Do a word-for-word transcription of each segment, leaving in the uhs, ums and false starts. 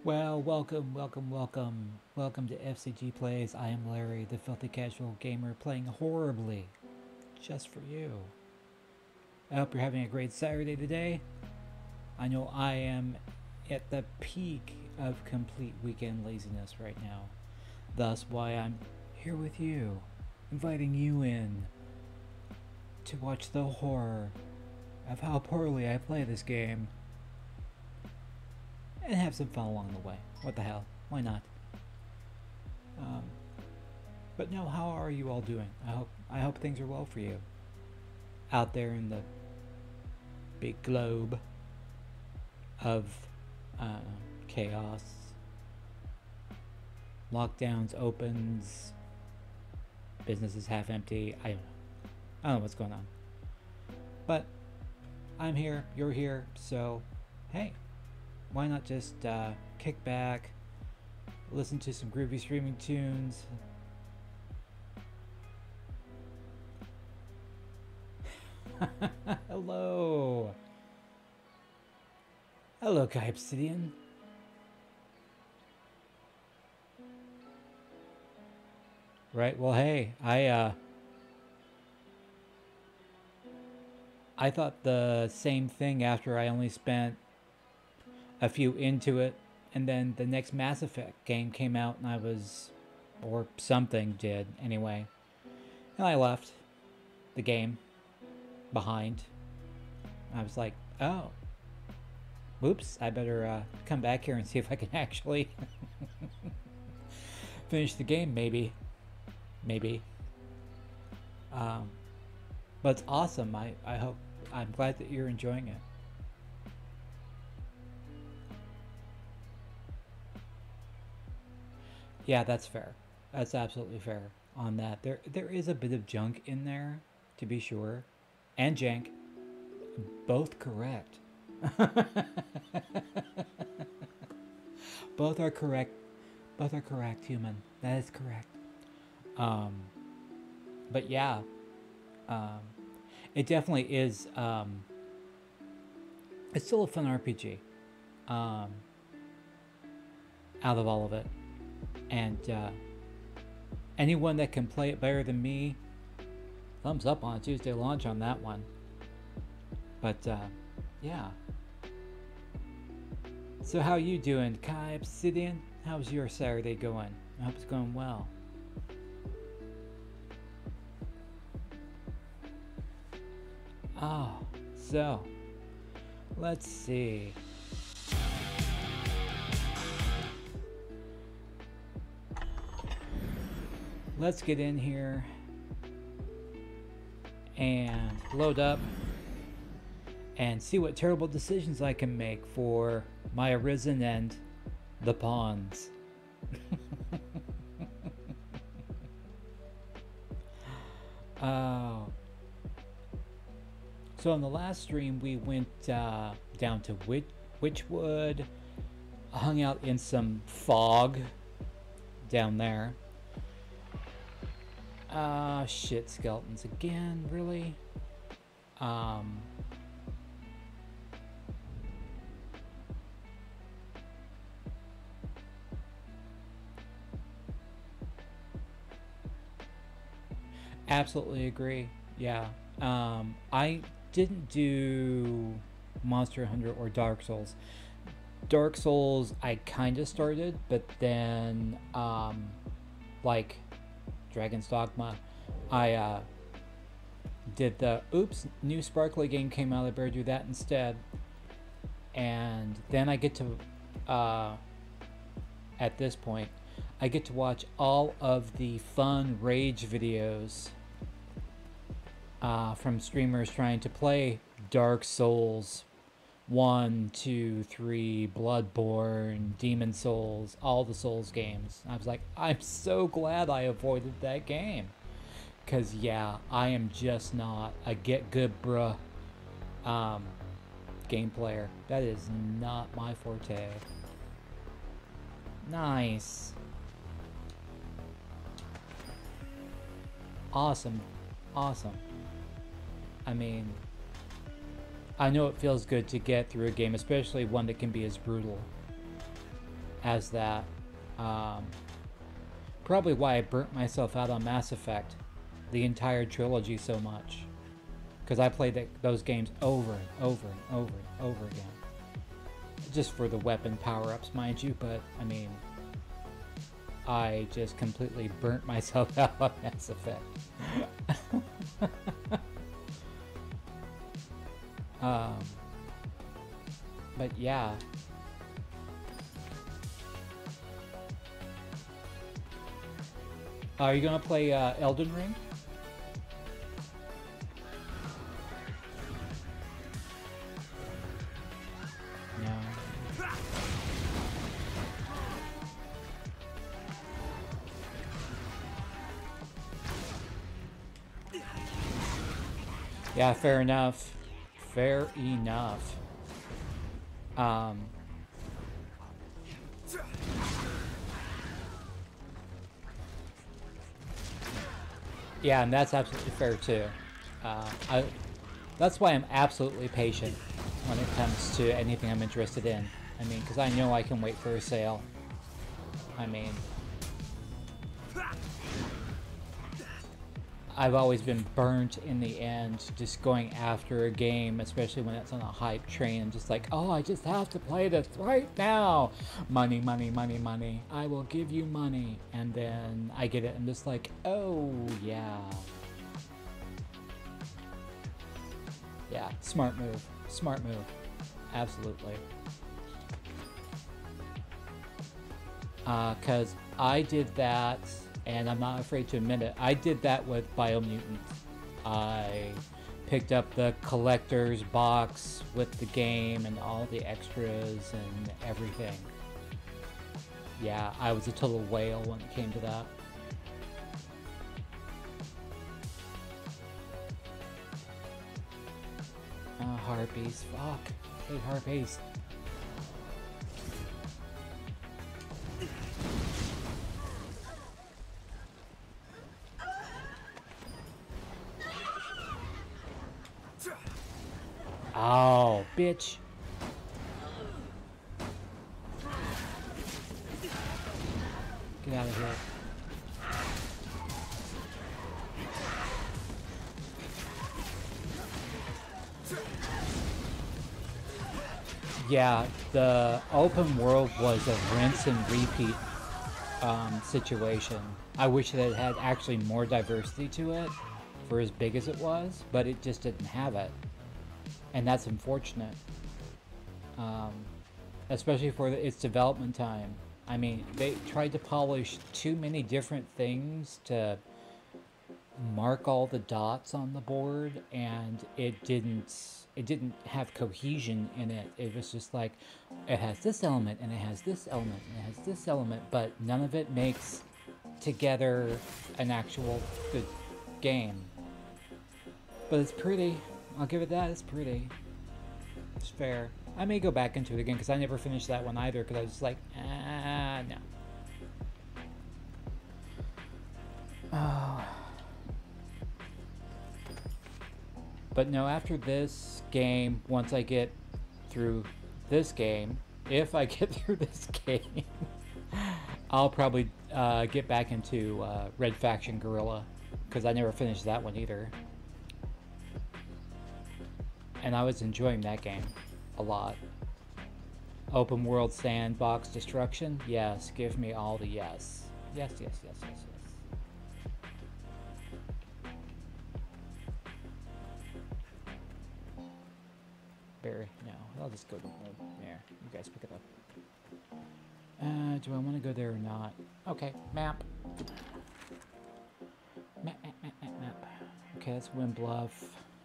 Well, welcome, welcome, welcome. Welcome to F C G Plays. I am Larry, the filthy casual gamer, playing horribly. Just for you. I hope you're having a great Saturday today. I know I am at the peak of complete weekend laziness right now. Thus why I'm here with you, inviting you in to watch the horror of how poorly I play this game. And have some fun along the way. What the hell? Why not? Um, but no, how are you all doing? I hope I hope things are well for you out there in the big globe of uh, chaos. Lockdowns, opens, businesses half empty. I don't know. I don't know what's going on. But I'm here. You're here. So, hey. Why not just uh, kick back, listen to some groovy streaming tunes. Hello. Hello, Kai Obsidian. Right, well, hey, I, uh... I thought the same thing after I only spent a few into it, and then the next Mass Effect game came out and I was, or something did anyway, and I left the game behind. I was like, oh, whoops, I better uh, come back here and see if I can actually finish the game, maybe, maybe. Um, but it's awesome. I, I hope, I'm glad that you're enjoying it. Yeah, that's fair. That's absolutely fair on that. There there is a bit of junk in there, to be sure. And jank. Both correct. Both are correct. Both are correct, human. That is correct. Um but yeah. Um it definitely is um it's still a fun R P G. Um out of all of it. And uh, anyone that can play it better than me, thumbs up on a Tuesday launch on that one. But uh, yeah. So how you doing, Kai Obsidian? How's your Saturday going? I hope it's going well. Oh, so let's see. Let's get in here and load up and see what terrible decisions I can make for my Arisen and the pawns. Oh. So in the last stream we went uh, down to Witch Witchwood, hung out in some fog down there. Ah, uh, shit, skeletons again, really? Um... Absolutely agree, yeah. Um, I didn't do Monster Hunter or Dark Souls. Dark Souls, I kind of started, but then, um, like... Dragon's Dogma, I uh, did the oops, new sparkly game came out, I better do that instead. And then I get to, uh, at this point, I get to watch all of the fun rage videos uh, from streamers trying to play Dark Souls one, two, three, Bloodborne, Demon Souls, all the Souls games. I was like, I'm so glad I avoided that game. Because, yeah, I am just not a get good bruh um, game player. That is not my forte. Nice. Awesome. Awesome. I mean, I know it feels good to get through a game, especially one that can be as brutal. as that. Um, probably why I burnt myself out on Mass Effect, the entire trilogy, so much. Because I played that, those games over and over and over and over again. Just for the weapon power-ups, mind you, but, I mean, I just completely burnt myself out on Mass Effect. um, but yeah. Are you gonna play uh, Elden Ring? No. Yeah, fair enough. Fair enough. Um. Yeah, and that's absolutely fair too. Uh, I, that's why I'm absolutely patient when it comes to anything I'm interested in. I mean, because I know I can wait for a sale. I mean, I've always been burnt in the end just going after a game, especially when it's on a hype train. I'm just like, oh, I just have to play this right now. Money, money, money, money. I will give you money. And then I get it. I'm just like, oh, yeah. Yeah, smart move. Smart move. Absolutely. Because uh, I did that, and I'm not afraid to admit it, I did that with Biomutant. I picked up the collector's box with the game and all the extras and everything. Yeah, I was a total whale when it came to that. Uh, harpies, fuck. I hate harpies. Oh, bitch. Get out of here. Yeah, the open world was a rinse and repeat um, situation. I wish that it had actually more diversity to it for as big as it was, but it just didn't have it. And that's unfortunate. Um, especially for the, its development time. I mean, they tried to polish too many different things to mark all the dots on the board, and it didn't it didn't have cohesion in it. It was just like, it has this element and it has this element and it has this element, but none of it makes together an actual good game. But it's pretty. I'll give it that. It's pretty. It's fair. I may go back into it again because I never finished that one either, because I was just like, ah, no. Oh. But no, after this game, once I get through this game, if I get through this game, I'll probably uh, get back into uh, Red Faction Guerrilla, because I never finished that one either. And I was enjoying that game a lot. Open world sandbox destruction? Yes, give me all the yes. Yes, yes, yes, yes, yes. Barry, no, I'll just go to there. You guys pick it up. Uh, do I want to go there or not? Okay, map. Map, map, map, map, map. Okay, that's Wind Bluff.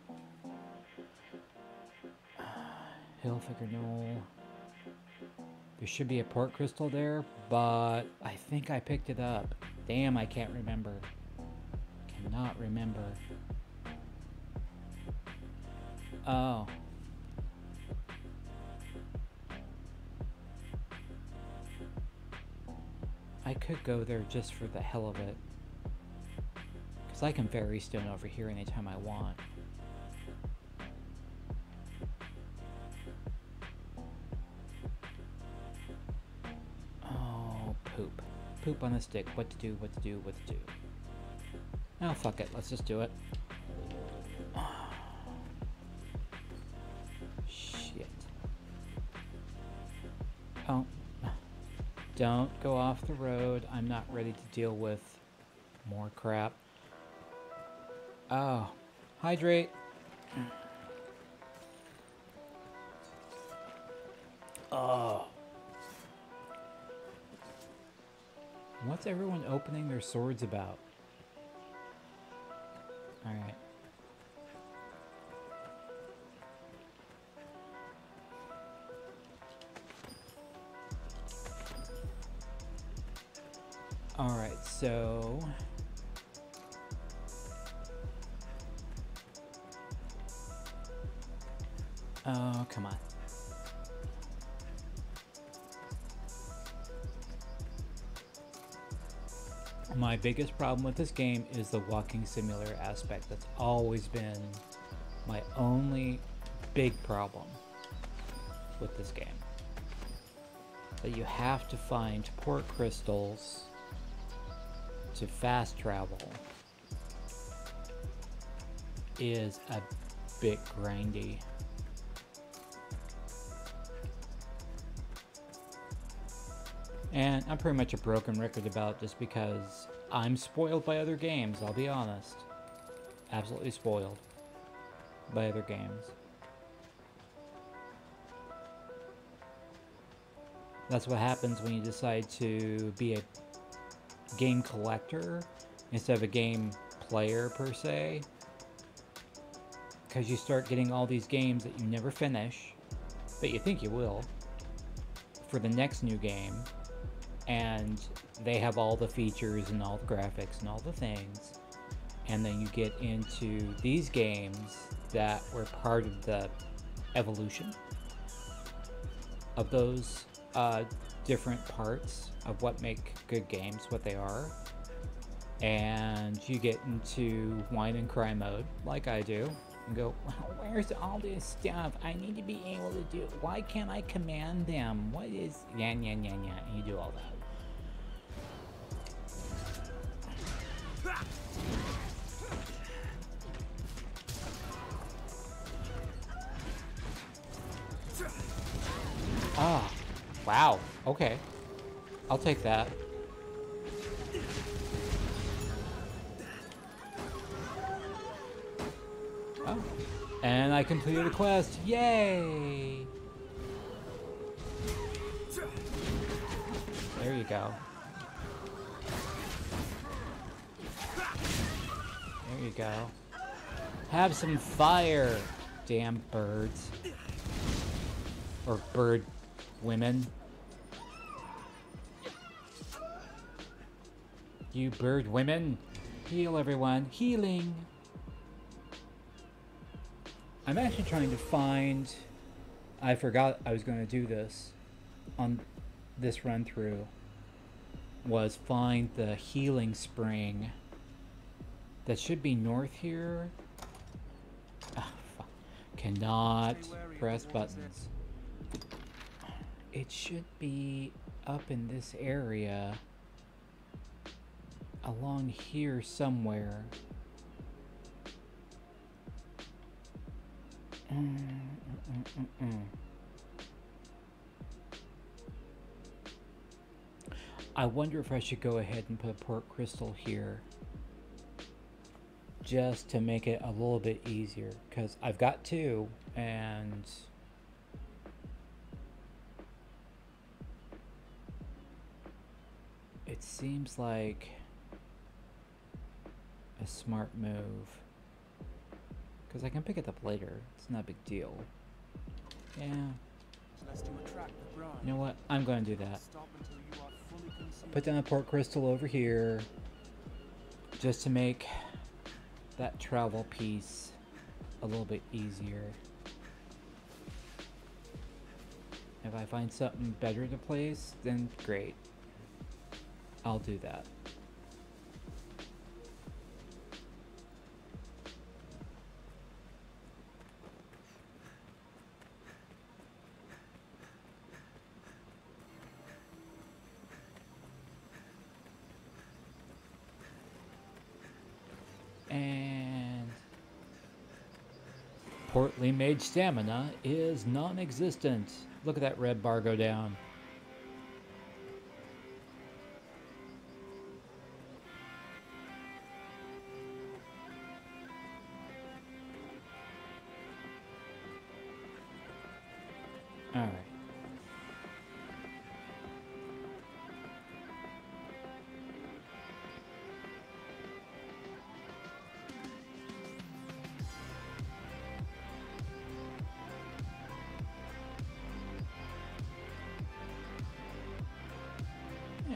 Uh, Hillfigure Knoll. There should be a port crystal there, but I think I picked it up. Damn, I can't remember. Cannot remember. Oh. I could go there just for the hell of it. Because I can fairy stone over here anytime I want. poop. Poop on a stick. What to do, what to do, what to do. Oh, fuck it. Let's just do it. Shit. Oh. Don't go off the road. I'm not ready to deal with more crap. Oh. Hydrate. Oh. What's everyone opening their swords about? Alright. Alright, so... Oh, come on. My biggest problem with this game is the walking simulator aspect. That's always been my only big problem with this game. That you have to find port crystals to fast travel is a bit grindy. And I'm pretty much a broken record about it just because I'm spoiled by other games, I'll be honest. Absolutely spoiled by other games. That's what happens when you decide to be a game collector instead of a game player per se. Because you start getting all these games that you never finish, but you think you will, for the next new game. And they have all the features and all the graphics and all the things. And then you get into these games that were part of the evolution of those uh, different parts of what make good games what they are. And you get into whine and cry mode, like I do, and go, where's all this stuff? I need to be able to do it. Why can't I command them? What is... Yeah, yeah, yeah, yeah. And you do all that. Ah, wow. Okay. I'll take that. Oh. And I completed the quest. Yay! There you go. There you go. Have some fire, damn birds. Or bird women. You bird women. Heal everyone. Healing. I'm actually trying to find... I forgot I was going to do this on this run through. Was find the healing spring that should be north here. Oh, fuck. Cannot press buttons. It should be up in this area along here somewhere. Mm, mm, mm, mm. I wonder if I should go ahead and put a port crystal here just to make it a little bit easier, because I've got two and it seems like a smart move. Because I can pick it up later. It's not a big deal. Yeah. You know what? I'm going to do that. Put down a port crystal over here. Just to make that travel piece a little bit easier. If I find something better to place, then great. I'll do that. And portly mage stamina is non-existent. Look at that red bar go down. All right. Yeah.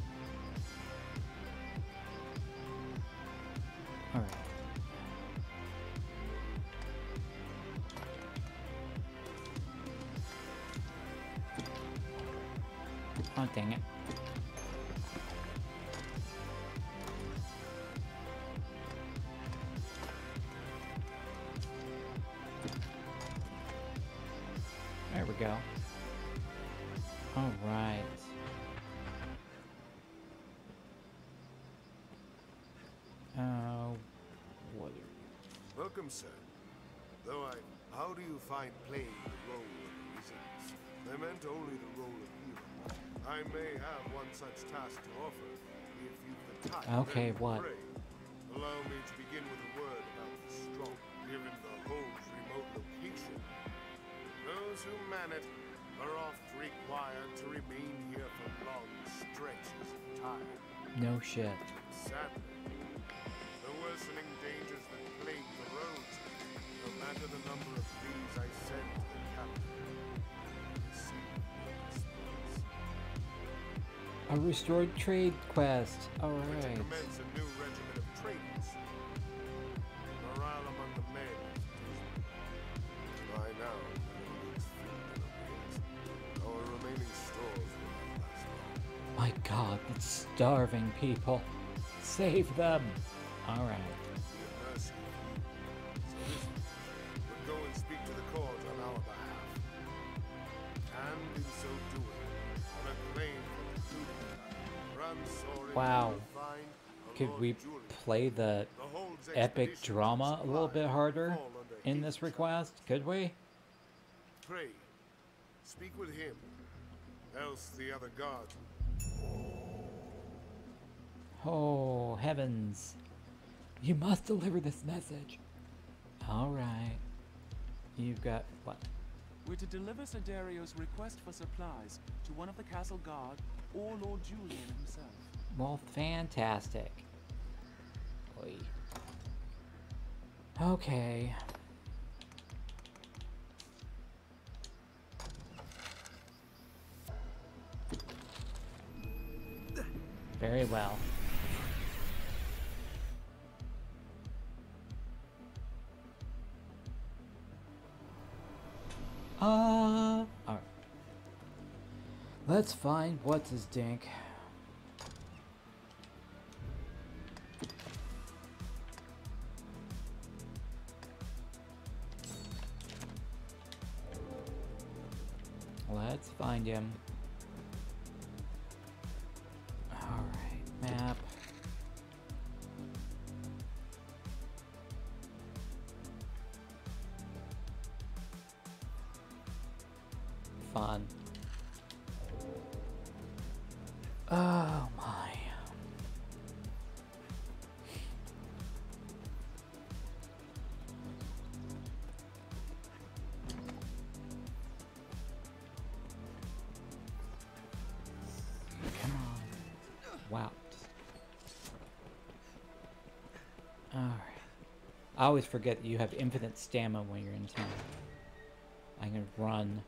All right. Oh, dang it. There we go. All right. Uh, what? Welcome, sir. Though I... How do you find playing the role of wizards? I meant only the role of hero. I may have one such task to offer, if you've the time. Okay, what? Pray. Allow me to begin with a word about the strong. Given the home's remote location, those who man it are oft required to remain here for long stretches of time. No shit. Sadly, the worsening dangers that plague the roads, no matter the number of these I send to the captain, receive no response. A restored trade quest. All To right. commence a new regiment of traders. Morale among the men is dismal. By now, it's food in arrears. Our remaining stores will not last long. My God, it's starving people. Save them. All right. Be a mercy of you. So listen, we'll go and speak to the court on our behalf. And in so doing, on a claim for the run soaring Wow. will find a Could Lord we Julian. play the The Hold's epic expedition drama to a little supply bit harder fall under in his this charge. request? Could we? Pray, speak with him, else the other guards. Oh, heavens. You must deliver this message. All right. You've got what? We're to deliver Sir Dario's request for supplies to one of the castle guard or Lord Julian himself. Well, fantastic. Oy. Okay. Very well. Uh, all right. Let's find what's his dink. Let's find him. All right, map. Fun. Oh my. Come on. Wow. Alright. I always forget that you have infinite stamina when you're in town. I can run.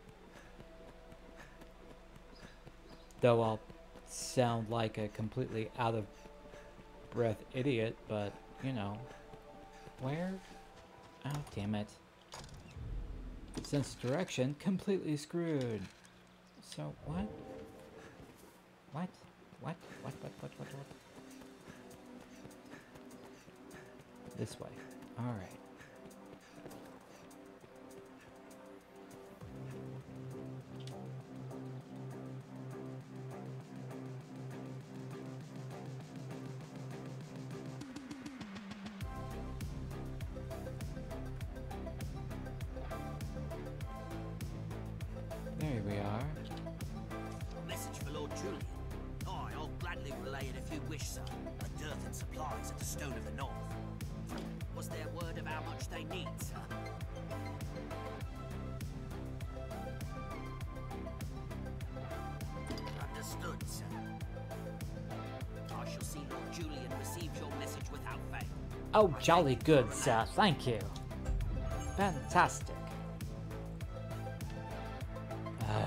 Though I'll sound like a completely out of breath idiot, but you know. Where? Oh, damn it. Sense of direction completely screwed. So, what? What? What? What? What? What? What? What? This way. Alright. wish, sir. A dearth in supplies at the Stone of the North. Was there word of how much they need, sir? Understood, sir. I shall see Lord Julian receive your message without fail. Oh, jolly good, sir. Thank you. Fantastic. Uh.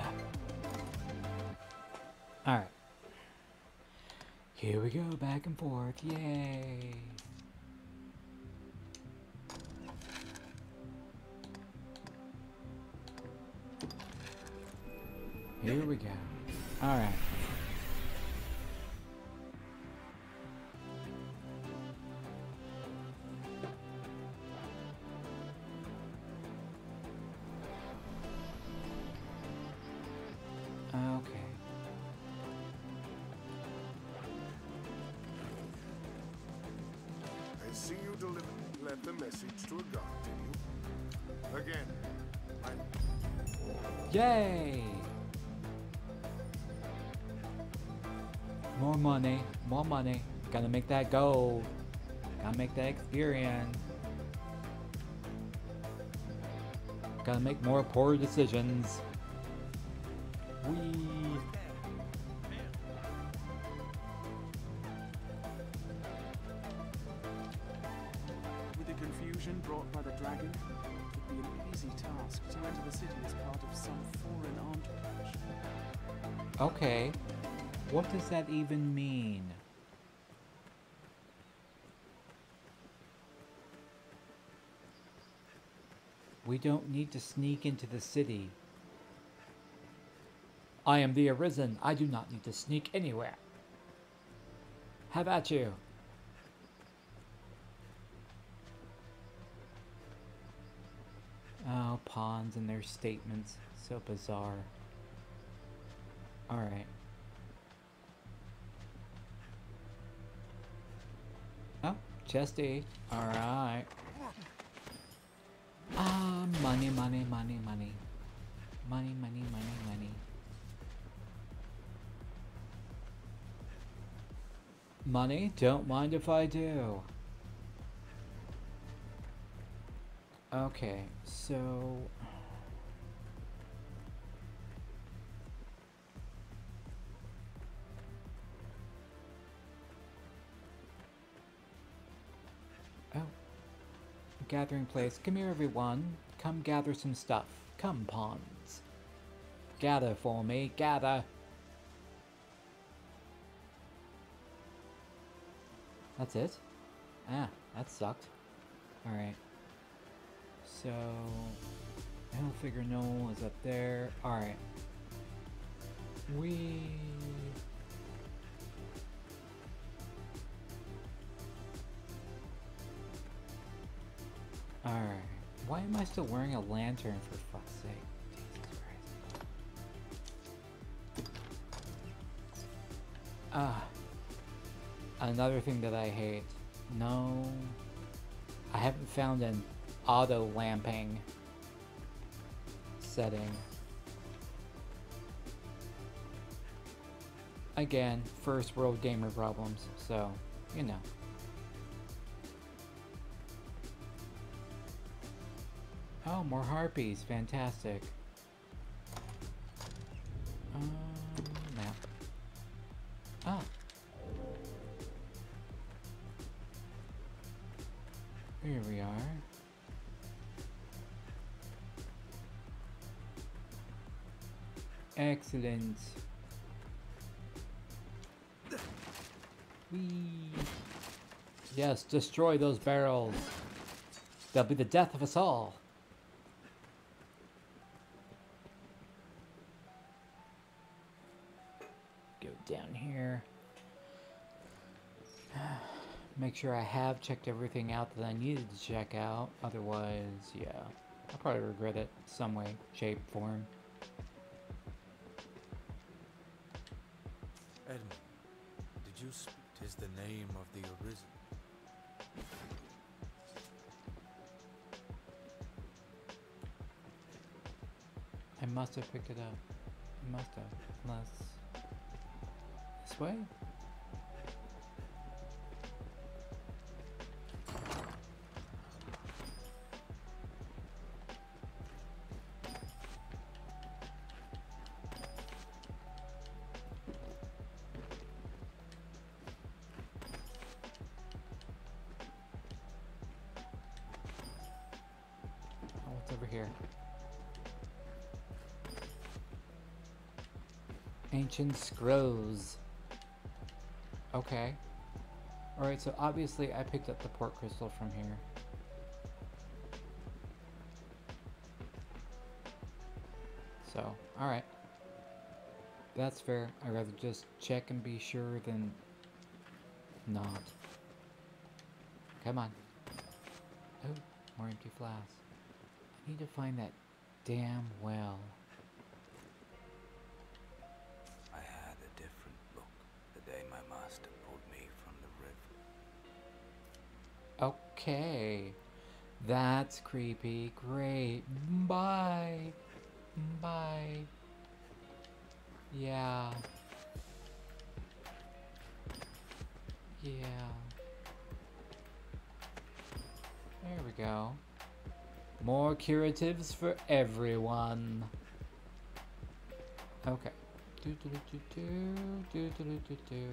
Alright. Here we go, back and forth. Yay. Here we go. Alright. Okay. I see you deliver. Let the message to a guard, did you? Again, I... Yay! More money, more money. Gotta make that gold. Gotta make that experience. Gotta make more poor decisions. Whee! With the confusion brought by the dragon, it would be an easy task to enter the city as part of some foreign entourage. Okay. What does that even mean? We don't need to sneak into the city. I am the Arisen. I do not need to sneak anywhere. How about you? Oh, pawns and their statements. So bizarre. Alright. Oh, chesty. Alright. Ah, money, money, money, money. Money, money, money, money. Money? Don't mind if I do. Okay, so... Oh. Gathering place. Come here, everyone. Come gather some stuff. Come, pawns. Gather for me. Gather. That's it? Ah, that sucked. Alright. So... Hillfigure Knoll is up there. Alright. We... Alright. Why am I still wearing a lantern, for fuck's sake? Jesus Christ. Ah. Another thing that I hate. No. I haven't found an auto lamping setting. Again, first world gamer problems, so, you know. Oh, more harpies. Fantastic. Um, map. Ah. Here we are. Excellent. Whee. Yes, destroy those barrels. They'll be the death of us all. Go down here. Make sure I have checked everything out that I needed to check out. Otherwise, yeah, I'll probably regret it some way, shape, form. Edmund, did you speak? 'Tis the name of the Arisen. I must have picked it up. I must have. Unless... This way? here? Ancient scrolls. Okay. Alright, so obviously I picked up the port crystal from here. So, alright. That's fair. I'd rather just check and be sure than not. Come on. Oh, more empty flasks. I need to find that damn well. I had a different look the day my master pulled me from the river. Okay. That's creepy. Great. Bye. Bye. Yeah. Yeah. There we go. More curatives for everyone. Okay. Do do do do do do do do do.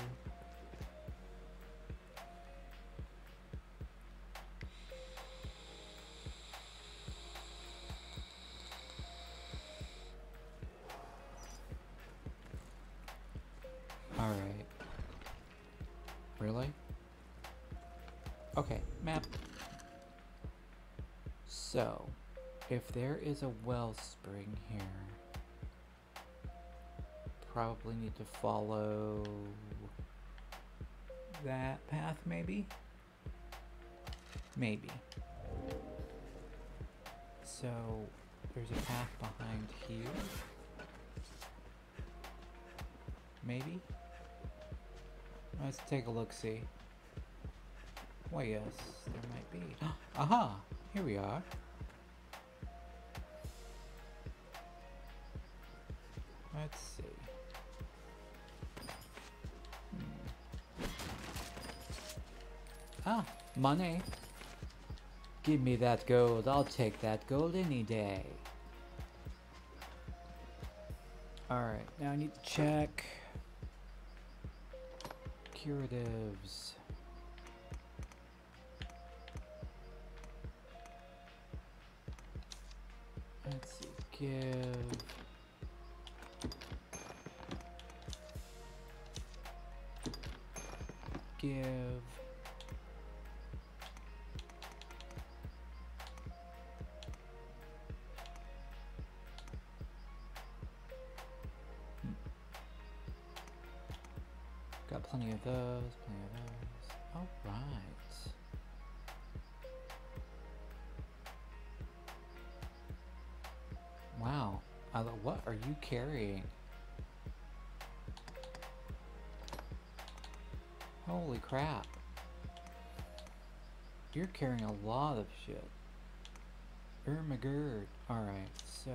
Alright. Really? Okay, map. So, if there is a wellspring here, probably need to follow that path, maybe? Maybe. So, there's a path behind here. Maybe? Let's take a look-see. Why, yes, there might be. Aha! Here we are. Let's see. Hmm. Ah, money. Give me that gold. I'll take that gold any day. Alright, now I need to check curatives. Let's see, give. Give. Hmm. Got plenty of those, plenty of those. All right. Wow. I, what are you carrying? Holy crap. You're carrying a lot of shit. Ermagerd. Alright, so...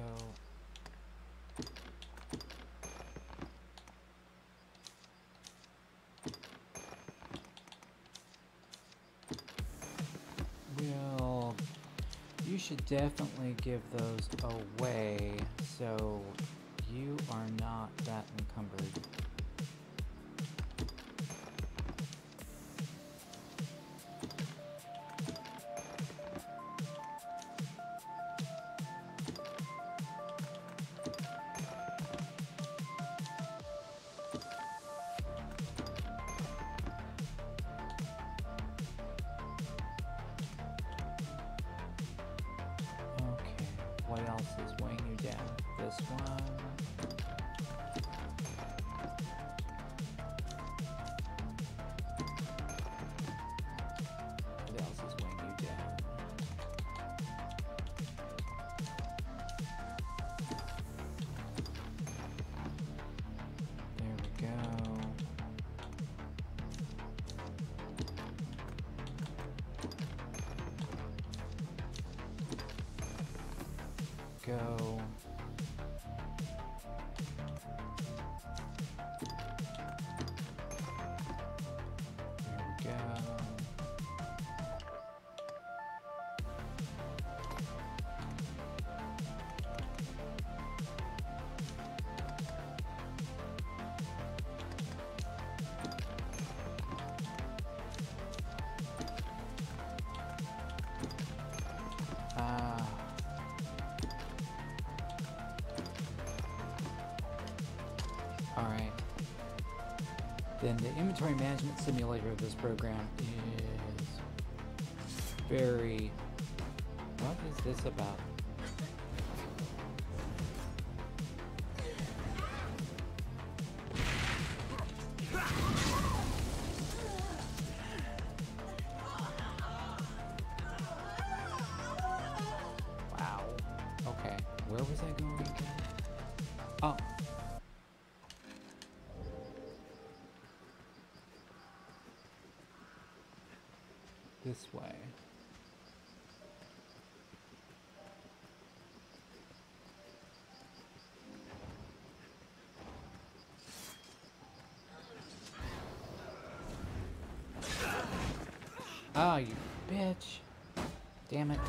Well, you should definitely give those away so you are not that encumbered. What else is weighing you down? This one. What else is weighing you down? There we go. Go. There we go. Ah. then the inventory management simulator of this program is very... What is this about? Wow. Okay, where was I going again? Oh. This way. Oh, you bitch. Damn it.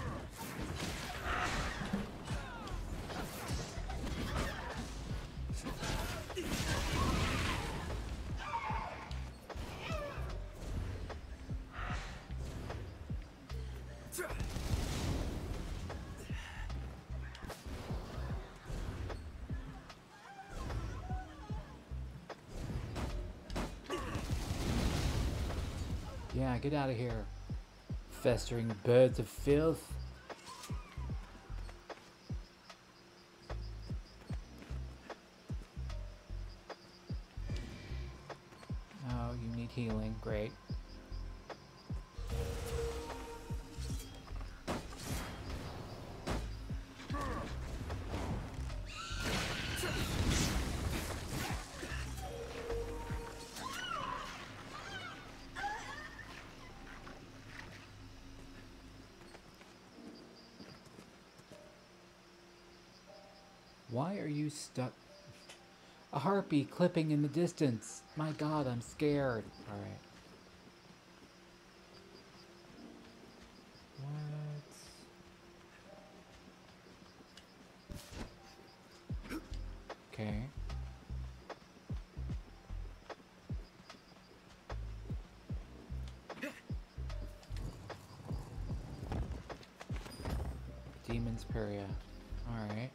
Yeah, get out of here. Festering birds of filth. Oh, you need healing. Great. Why are you stuck? A harpy clipping in the distance. My god, I'm scared. Alright. What? Okay. Demon's Peria. Alright.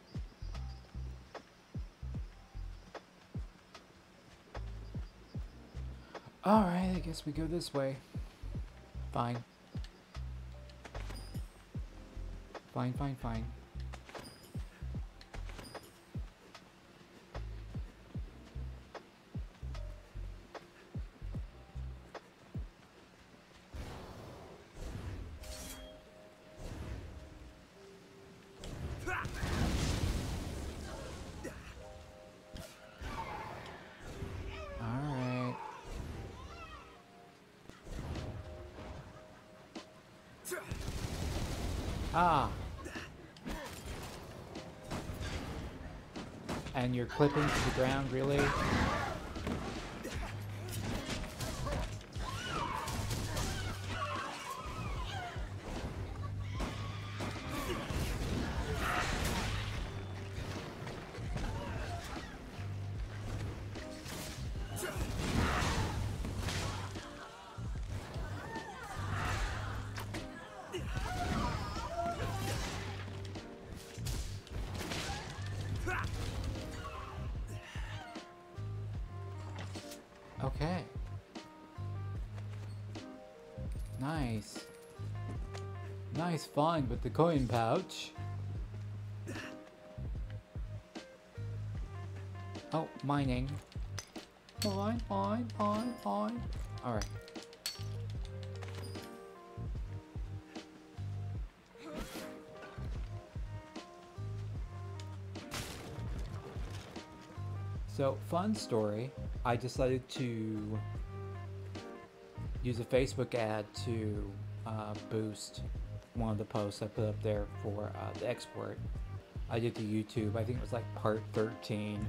Alright, I guess we go this way. Fine. Fine, fine, fine. Ah. And you're clipping to the ground, really? Okay. Nice. Nice find with the coin pouch. Oh, mining. Mine, mine, mine, mine. Alright. So, fun story. I decided to use a Facebook ad to uh, boost one of the posts I put up there for uh, the export. I did to YouTube. I think it was like part thirteen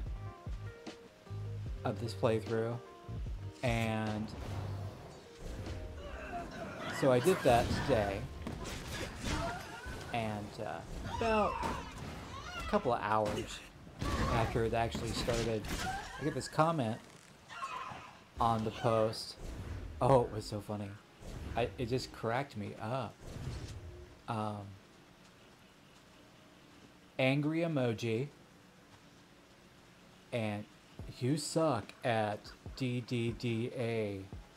of this playthrough. And so I did that today. And uh, about a couple of hours after it actually started, I get this comment on the post. Oh, it was so funny. I, it just cracked me up. Um, angry emoji. And You suck at D D D A.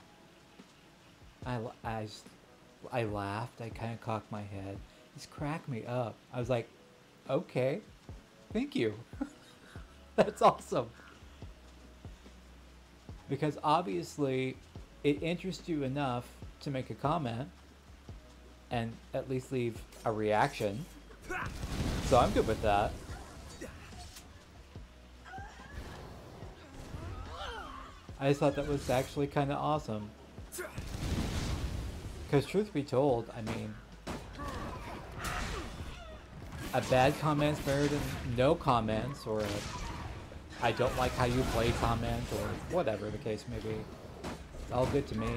I, l- I, s- I laughed. I kind of cocked my head. This cracked me up. I was like, okay, thank you. That's awesome. Because obviously, it interests you enough to make a comment and at least leave a reaction. So I'm good with that. I just thought that was actually kind of awesome. Because truth be told, I mean, a bad comment's better than no comments, or a I don't like how you play comment, or whatever the case may be. It's all good to me.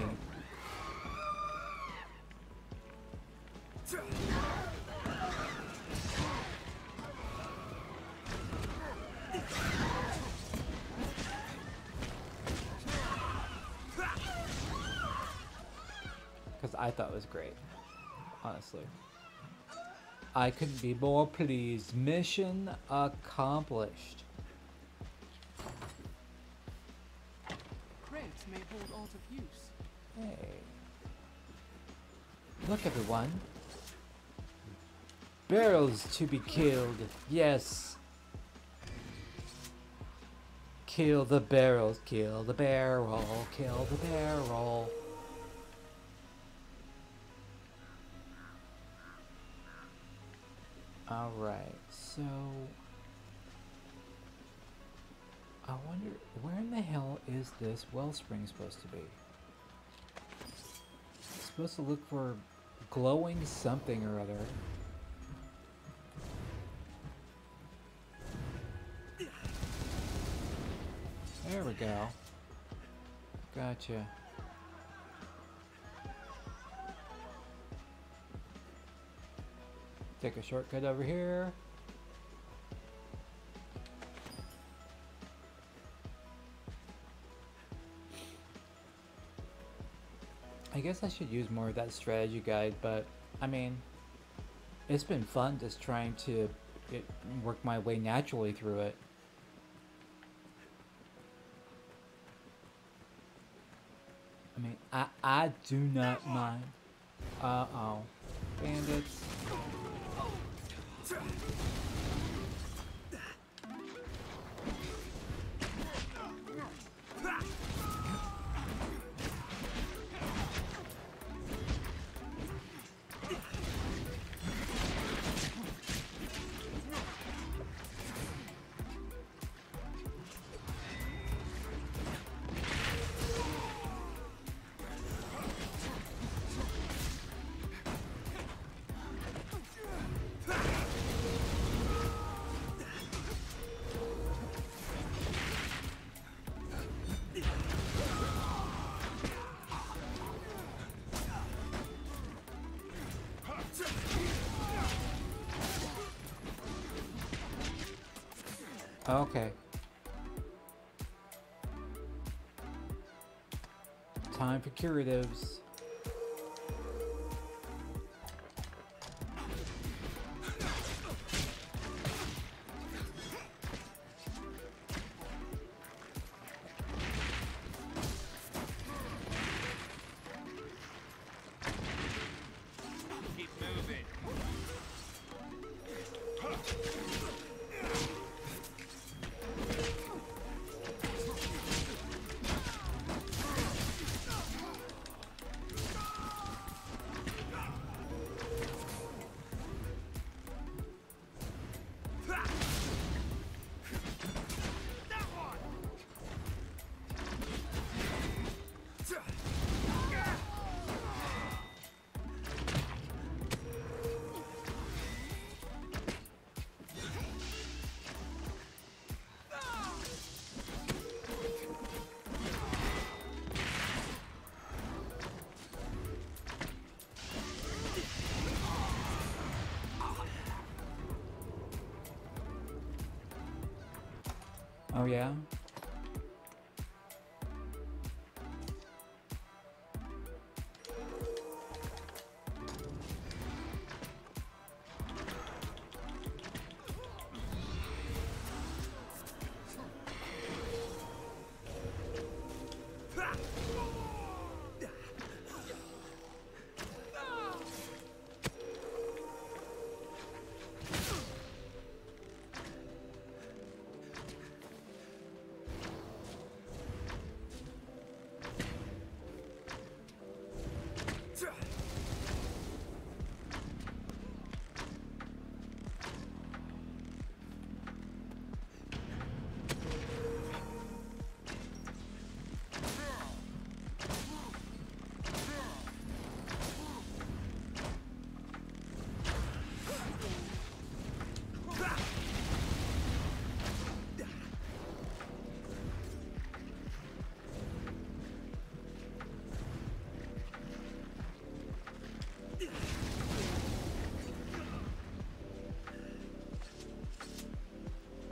Because I thought it was great, honestly. I couldn't be more pleased. Mission accomplished. Crates may hold art of use. Hey. Look, everyone. Barrels to be killed. Yes. Kill the barrels. Kill the barrel. Kill the barrel. Alright, so I wonder, where in the hell is this wellspring supposed to be? It's supposed to look for glowing something or other. There we go. Gotcha. Take a shortcut over here. I guess I should use more of that strategy guide, but I mean, it's been fun just trying to get, work my way naturally through it. I mean, I, I do not mind. Uh-oh. Bandits. Okay. Time for curatives. Keep moving. Oh yeah?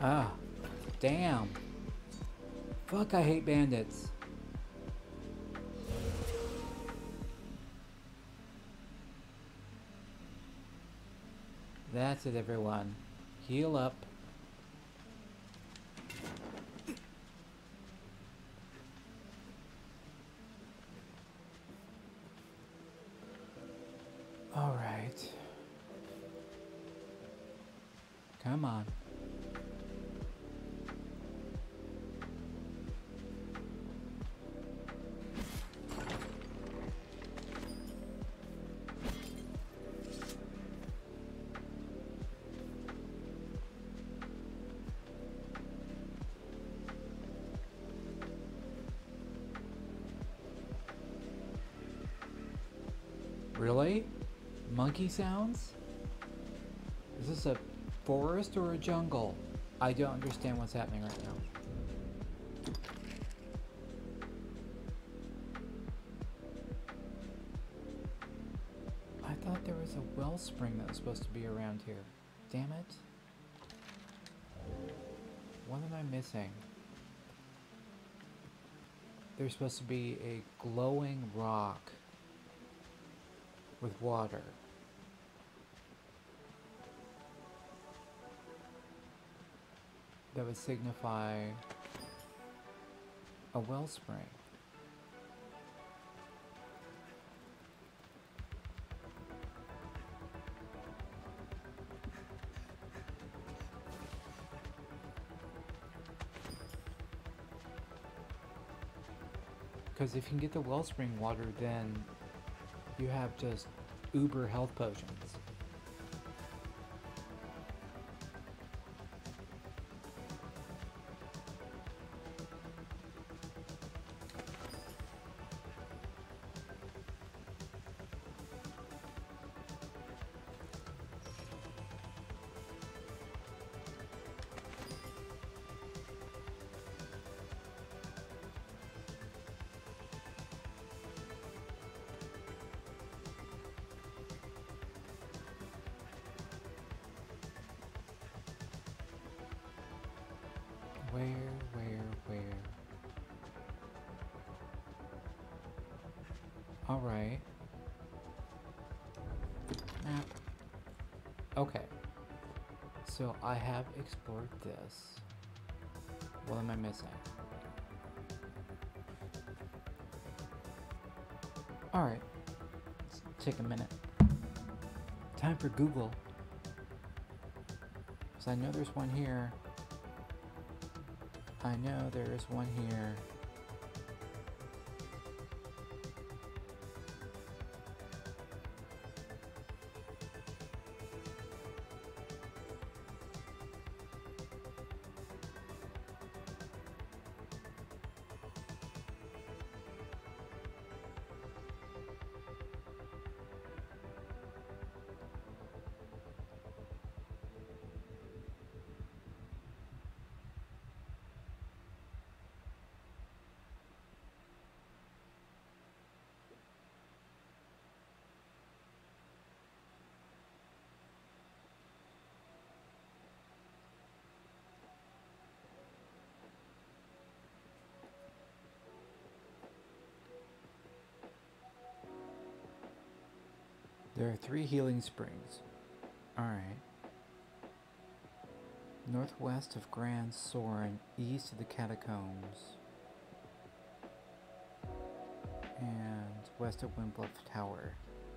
Ah, damn. Fuck, I hate bandits. That's it, everyone. Heal up. All right. Come on. Really? Monkey sounds? Is this a forest or a jungle? I don't understand what's happening right now. I thought there was a wellspring that was supposed to be around here. Damn it. What am I missing? There's supposed to be a glowing rock with water. That would signify a wellspring. Because if you can get the wellspring water, then you have just uber health potions. Where, where, where? Alright. Map. Okay. So I have explored this. What am I missing? Alright. Let's take a minute. Time for Google. Because I know there's one here. I know there is one here. There are three healing springs. Alright. Northwest of Grand Soren, east of the catacombs. And west of Windbluff Tower.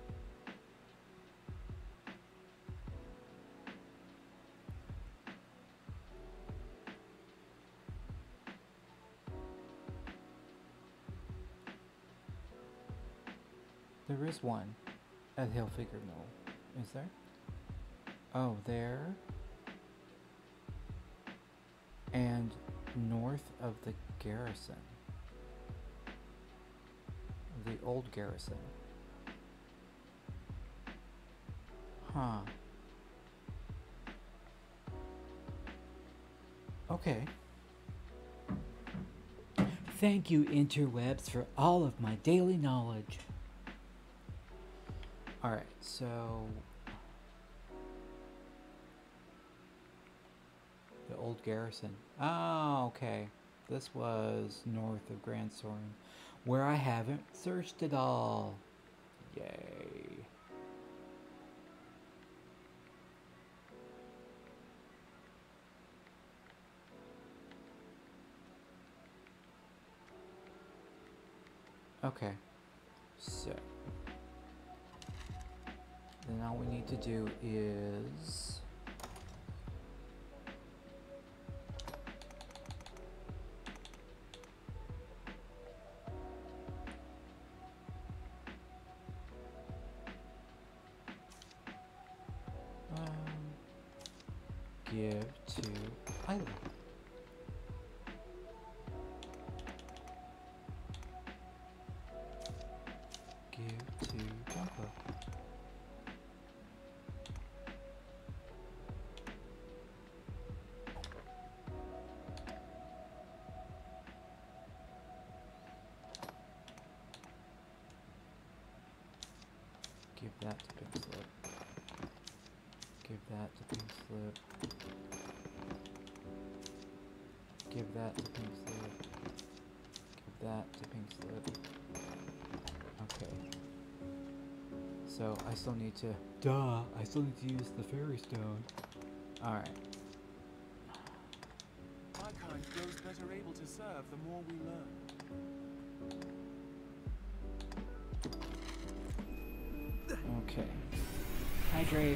There is one at Hillfigure Mill, is there? Oh, there. And north of the garrison. The old garrison. Huh. Okay. Thank you, interwebs, for all of my daily knowledge. Alright, so... The old garrison. Oh, okay. This was north of Grand Soren, where I haven't searched it all. Yay. Okay. So. Then all we need to do is... give to Isla. Give to Junko. Give that to Pink Slip. Give that to Pink Slip. Give that to Pink Slip. Give that to Pink Slip. Okay. So I still need to... Duh! I still need to use the fairy stone. Alright. Our kind grows better able to serve the more we learn. Okay. Hydrate.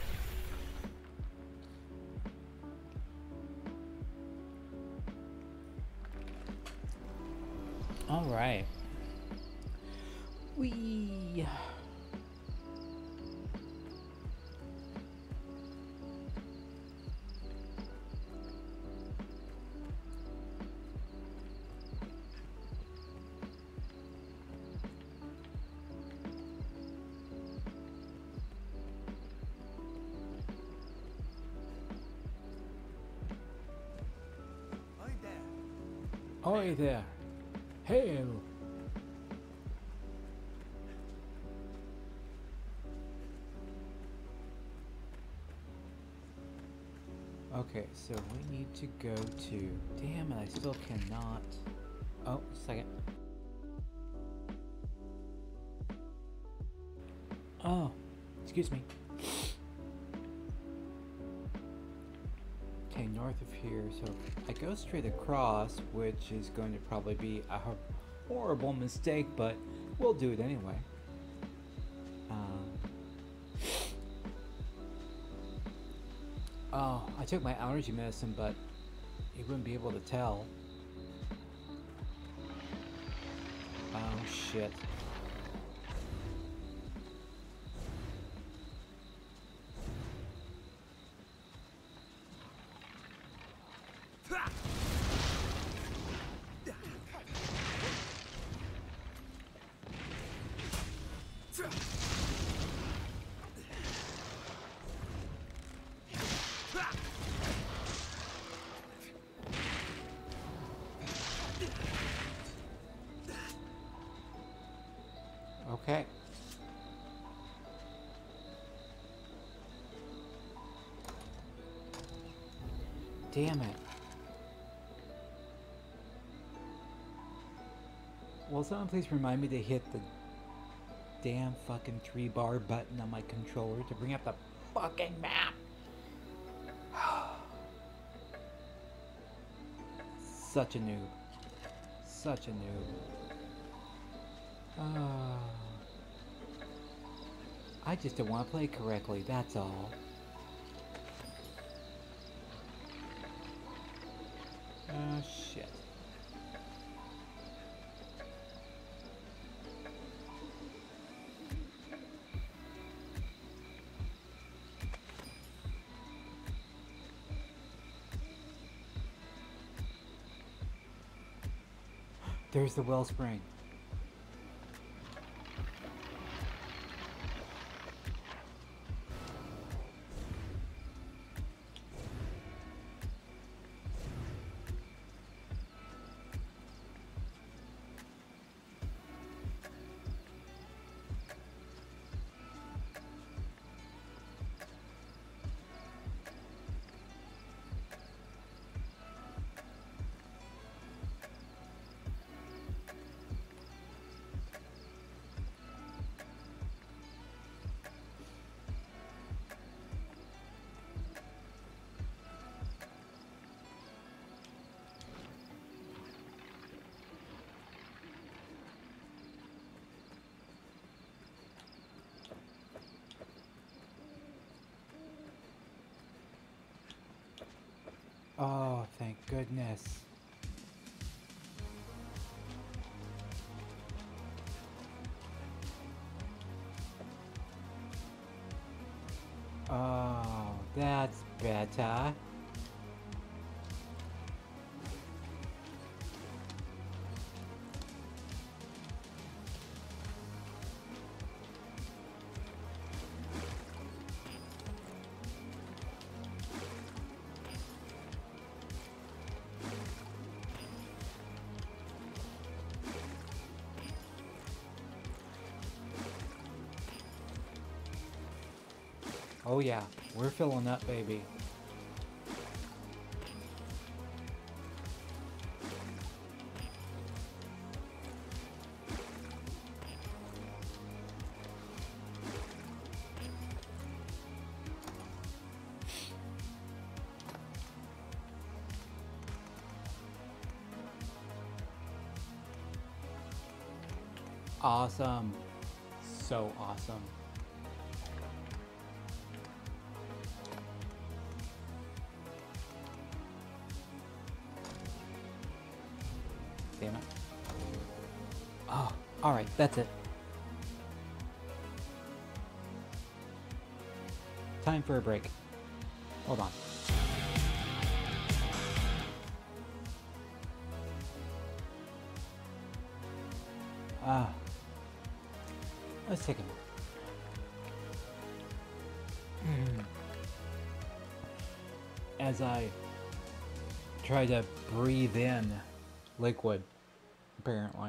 All right. We. Oi there. Hail. Okay, so we need to go to... Damn it, I still cannot... Oh, second. Oh, excuse me. Okay, north of here, so I go straight across, which is going to probably be a horrible mistake, but we'll do it anyway. Um, oh, I took my allergy medicine, but you wouldn't be able to tell. Oh, shit. Okay. Damn it. Will someone please remind me to hit the damn fucking three bar button on my controller to bring up the fucking map? Such a noob. Such a noob. Uh, I just don't want to play correctly, that's all. Oh, shit. There's the wellspring. Oh, thank goodness. Oh, that's better. Oh yeah, we're filling up, baby. Awesome. So awesome. Damn it. Oh, alright, that's it. Time for a break. Hold on. Ah. Let's take a minute. As I try to breathe in liquid, apparently.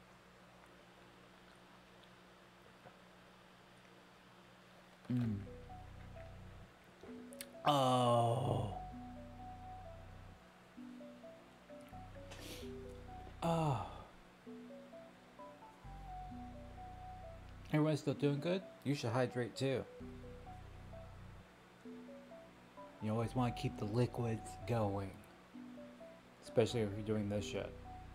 Mm. Oh. Oh. Everyone's still doing good? You should hydrate too. You always want to keep the liquids going. Especially if you're doing this shit.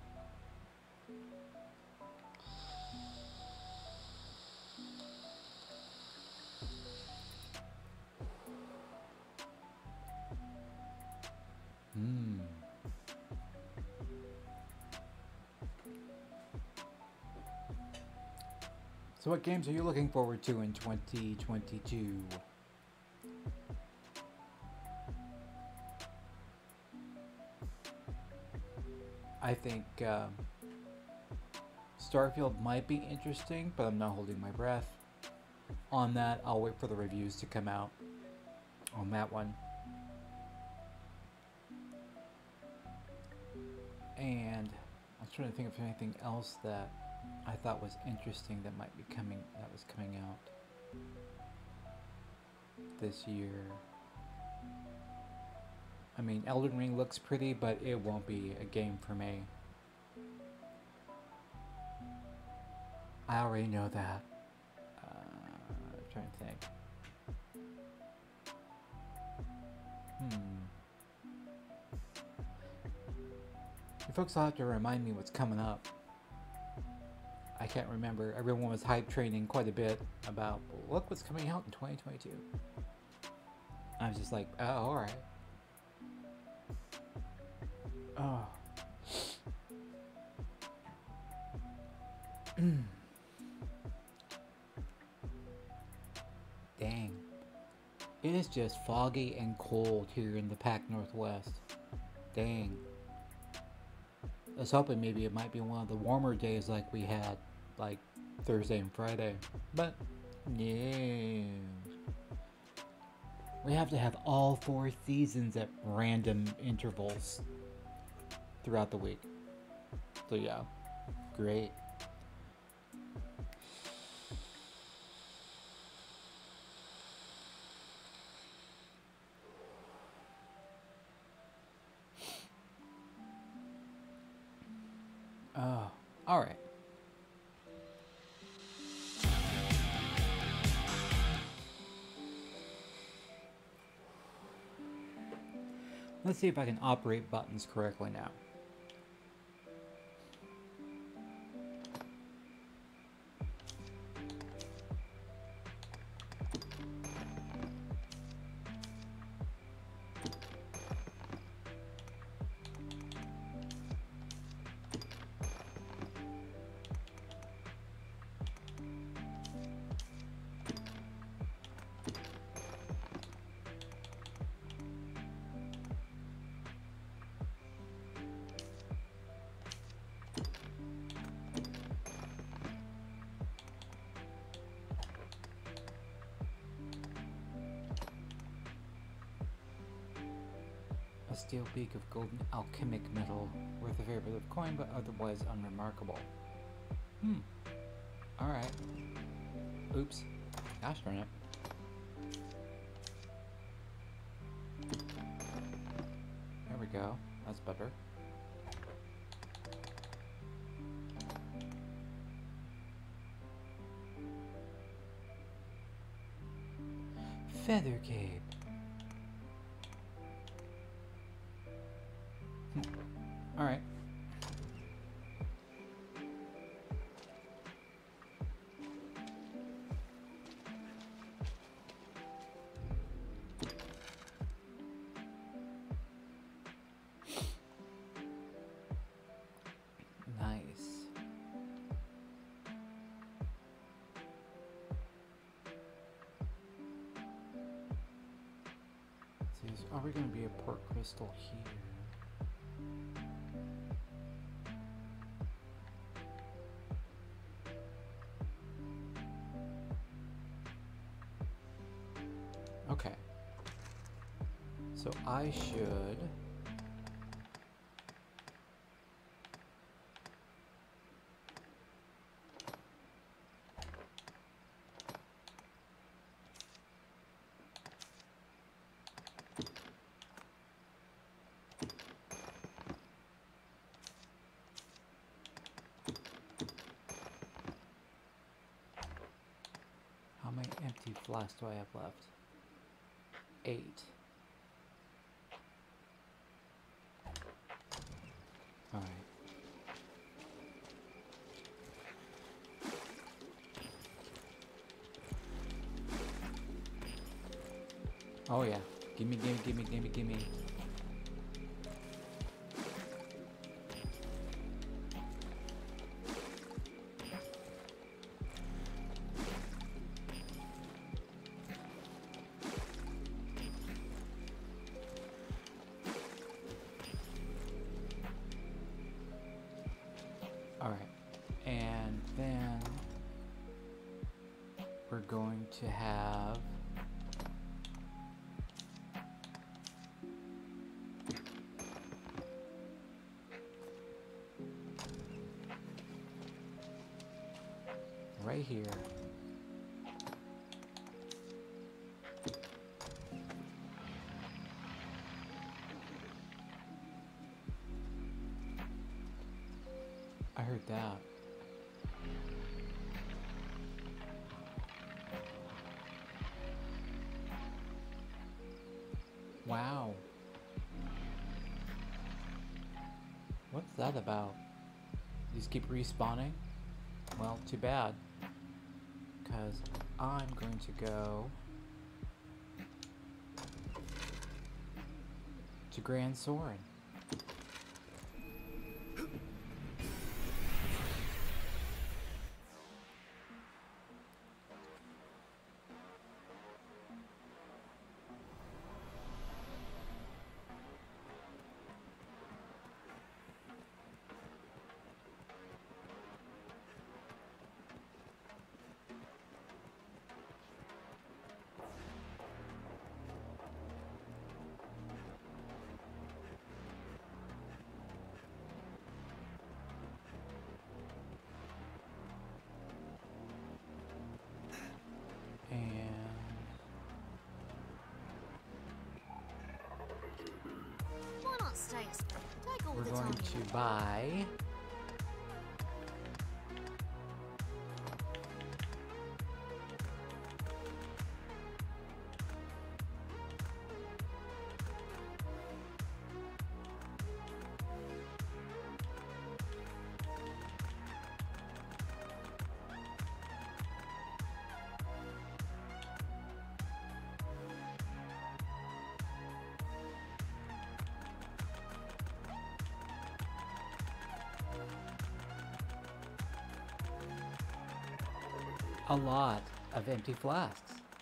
Hmm. So what games are you looking forward to in twenty twenty-two? I think uh, Starfield might be interesting, but I'm not holding my breath on that. I'll wait for the reviews to come out on that one. And I was trying to think of anything else that I thought was interesting that might be coming, that was coming out this year. I mean, Elden Ring looks pretty, but it won't be a game for me. I already know that. Uh, I'm trying to think. Hmm. You folks will have to remind me what's coming up. I can't remember. Everyone was hype training quite a bit about, well, look what's coming out in twenty twenty-two. I was just like, oh, alright. Oh. Dang. It is just foggy and cold here in the Pac Northwest. Dang. I was hoping maybe it might be one of the warmer days like we had, like Thursday and Friday. But, no. We have to have all four seasons at random intervals throughout the week. So yeah, great. Oh, all right. Let's see if I can operate buttons correctly now. A steel beak of golden alchemic metal, worth a fair bit of coin, but otherwise unremarkable. Hmm. Alright. Oops. Gosh darn it. There we go. That's better. Feather cape. All right. Nice. So is- are we going to be a port crystal here? Okay. So I should How many empty flasks do I have left? Eight. All right. Oh yeah. Gimme, gimme, gimme, gimme, gimme. All right. And then we're going to have right here. I heard that. Wow. What's that about? These keep respawning? Well, too bad. Because I'm going to go to Grand Soren. Why not stay a spell? Take all We're the going time. to buy a lot of empty flasks.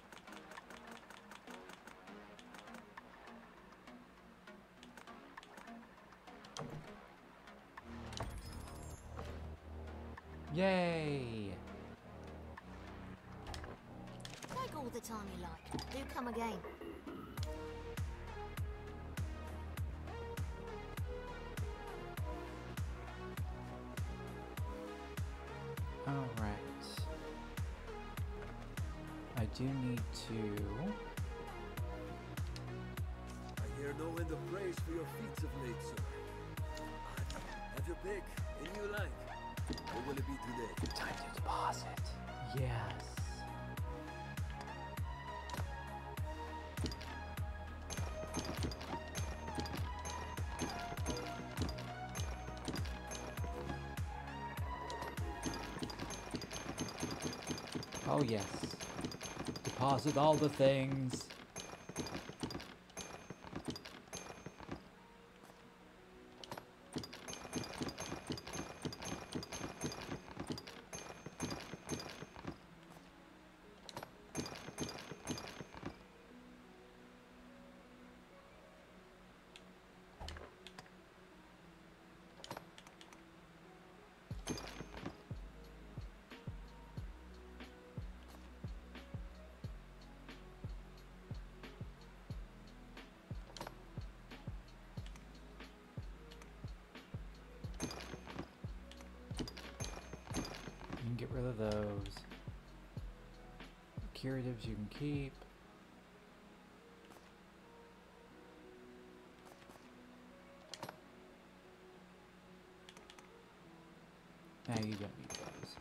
Yay! Take all the time you like. Do come again. do need to... I hear no end of praise for your feats of late, sir. Have your pick, any you like. What will it be today? Time to deposit. Yes. Oh yes. Deposit all the things. Get rid of those. Curatives you can keep. Now you don't need those.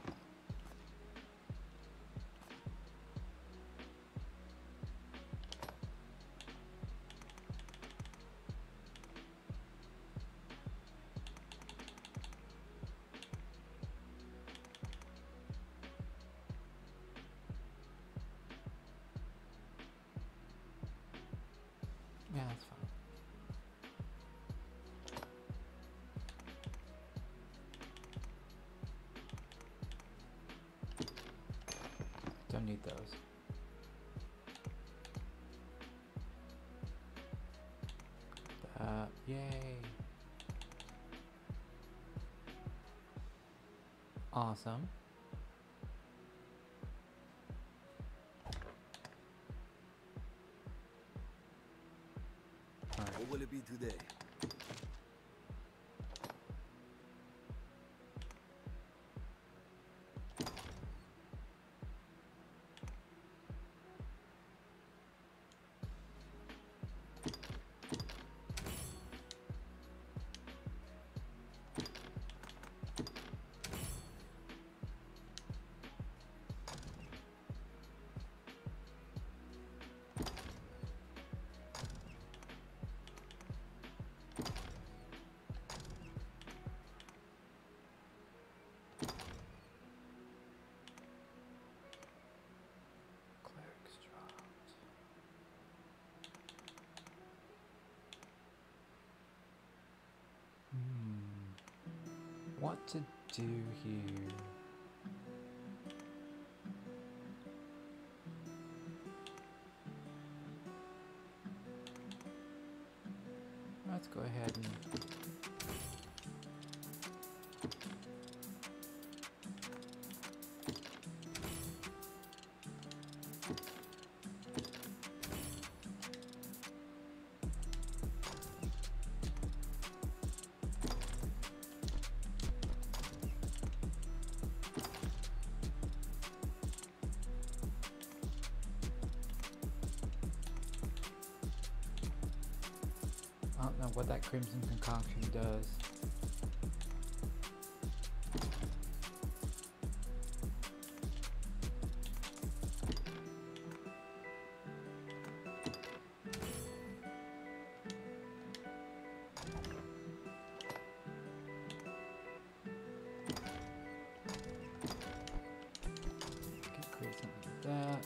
Yeah, that's fine. Don't need those. Uh, yay. Awesome. What will it be today? Cleric's dropped. Hmm. What to do here? Let's go ahead and I don't know what that crimson concoction does. Could create something like that.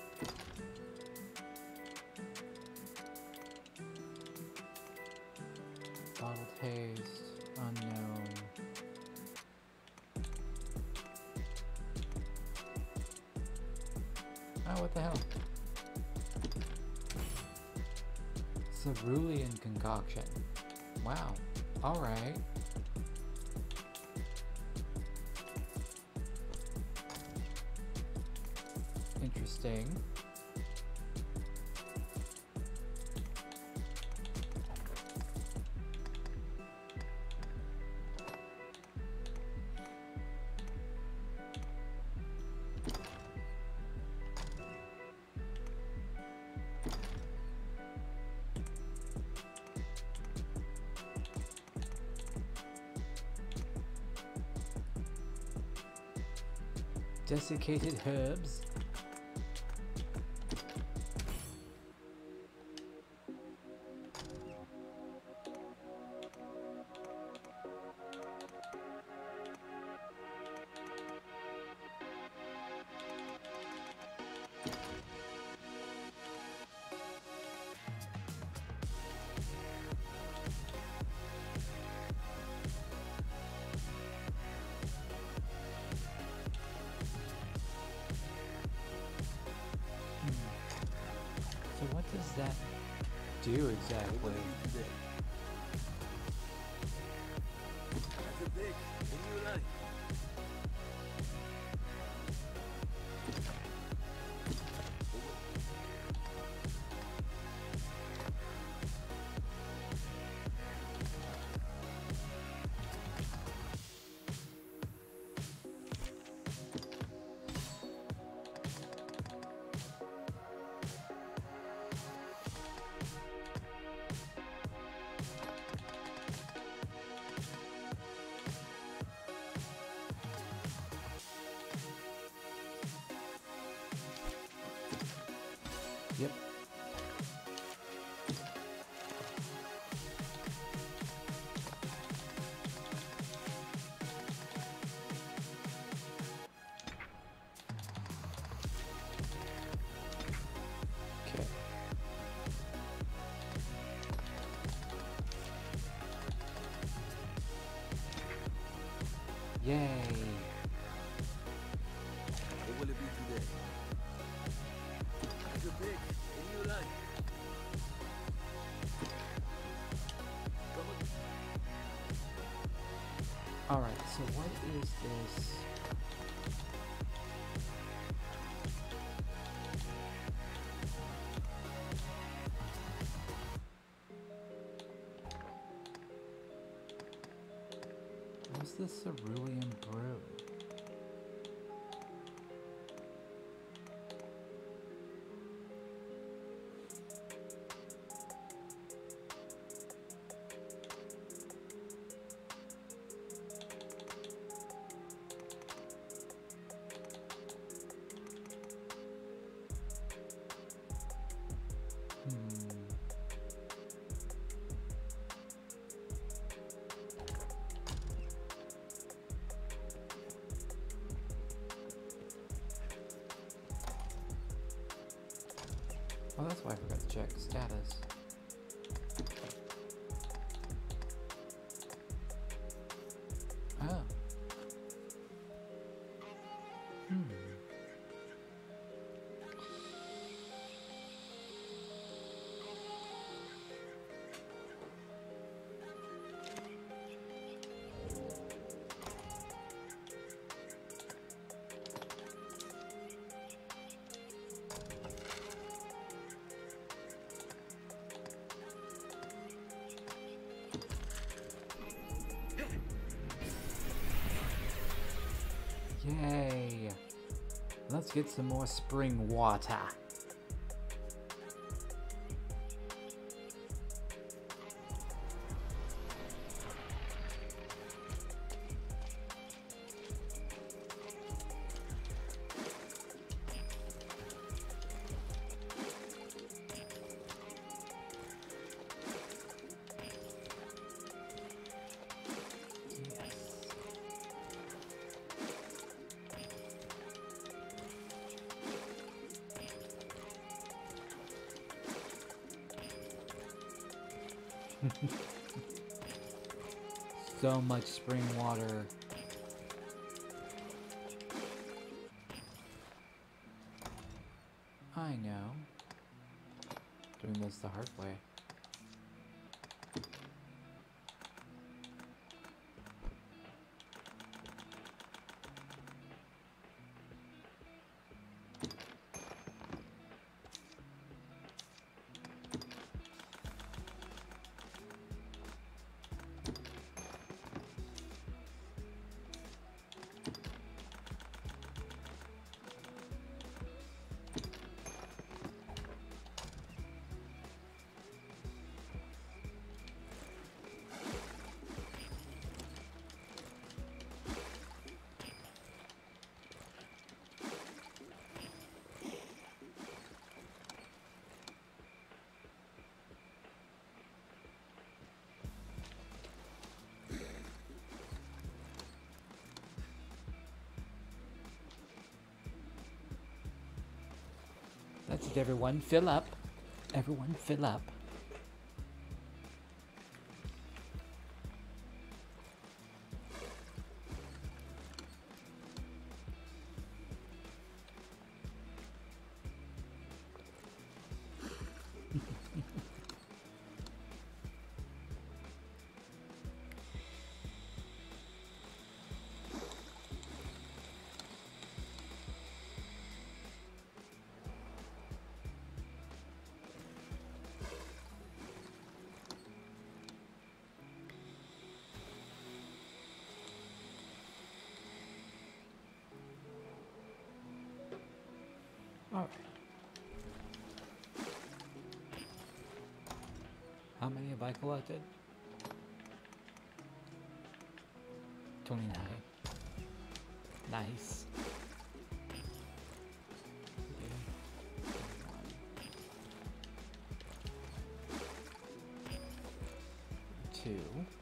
Bottle taste, unknown. Oh, what the hell? Cerulean concoction. Wow. Alright. Interesting. Desiccated herbs. So what does that do exactly? Have your pick, and you like. Yep. Okay. Yay. What will it be today? Have your pick, and you like. Come on. Alright, so what is this? What's the cerulean brew? Hmm. Oh, that's why I forgot to check status. Oh. Hmm. Yay! Let's get some more spring water. So much spring water. I know. Doing this the hard way. That's it, everyone. Fill up. Everyone, fill up. Alright. How many have I collected? twenty-nine. Nice. Two.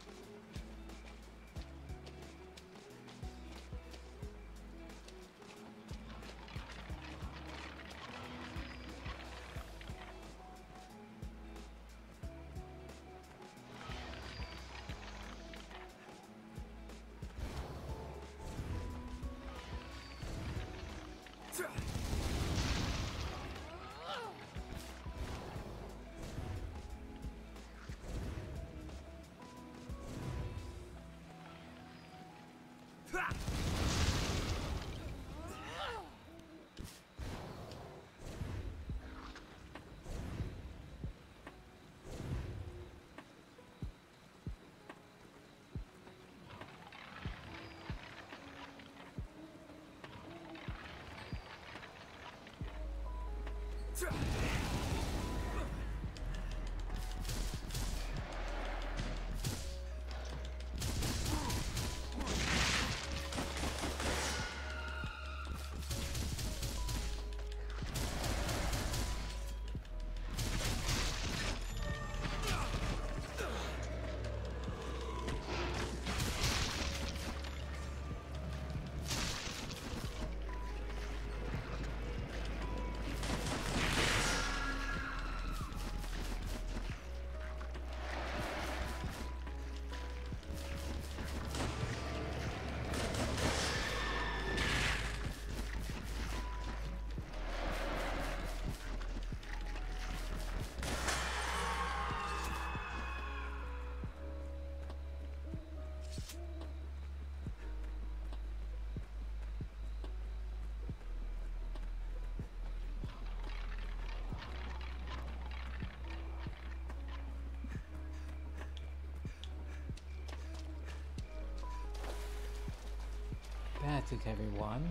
That's it, everyone.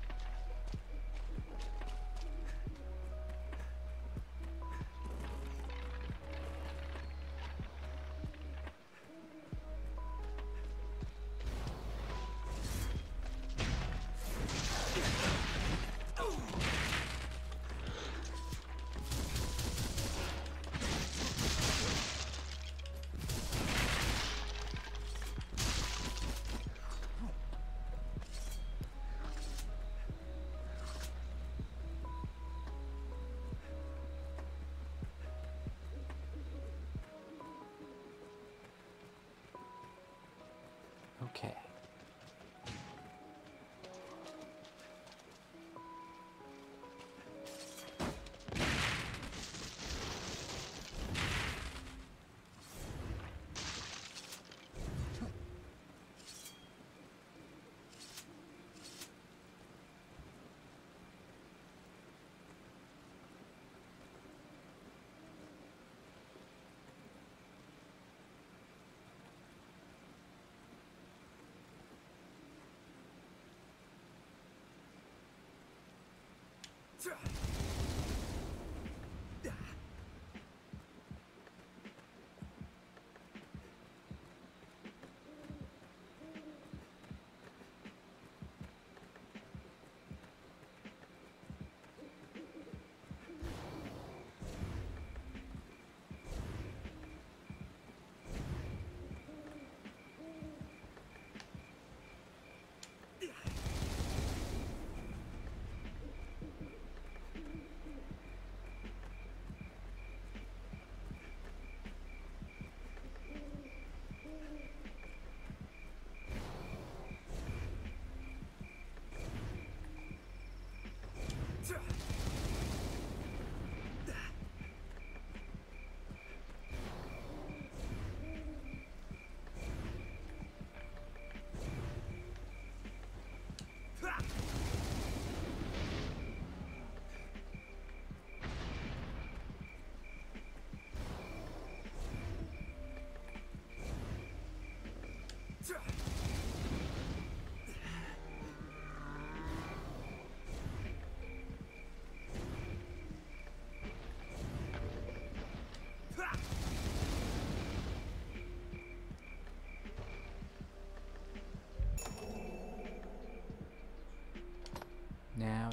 Okay.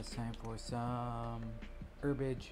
it's time for some herbage.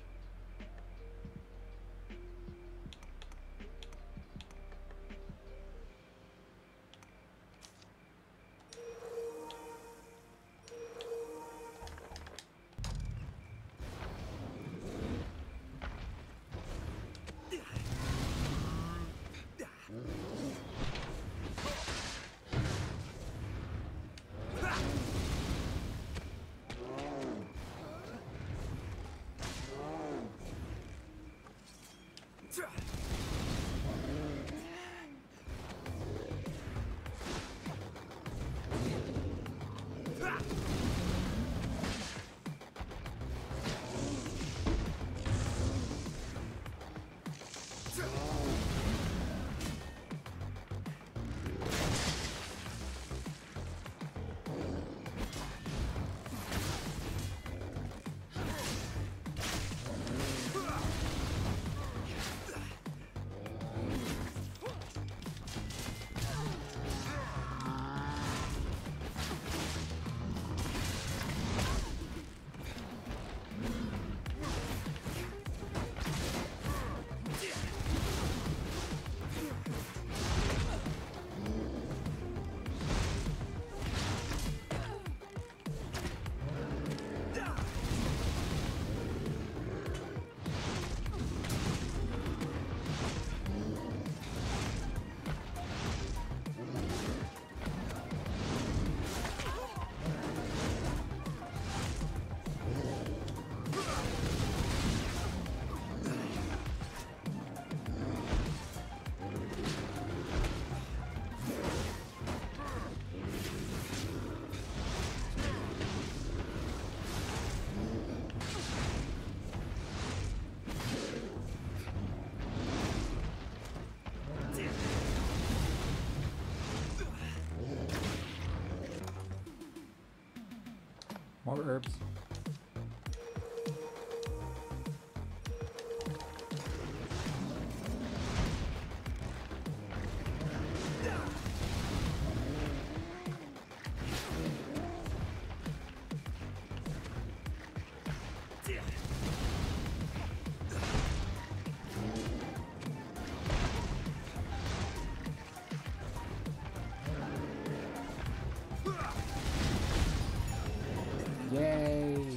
More herbs. Yay!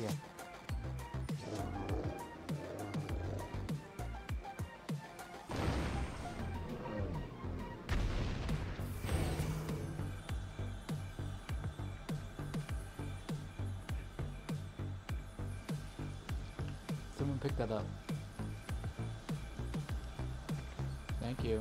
Someone pick that up. Thank you.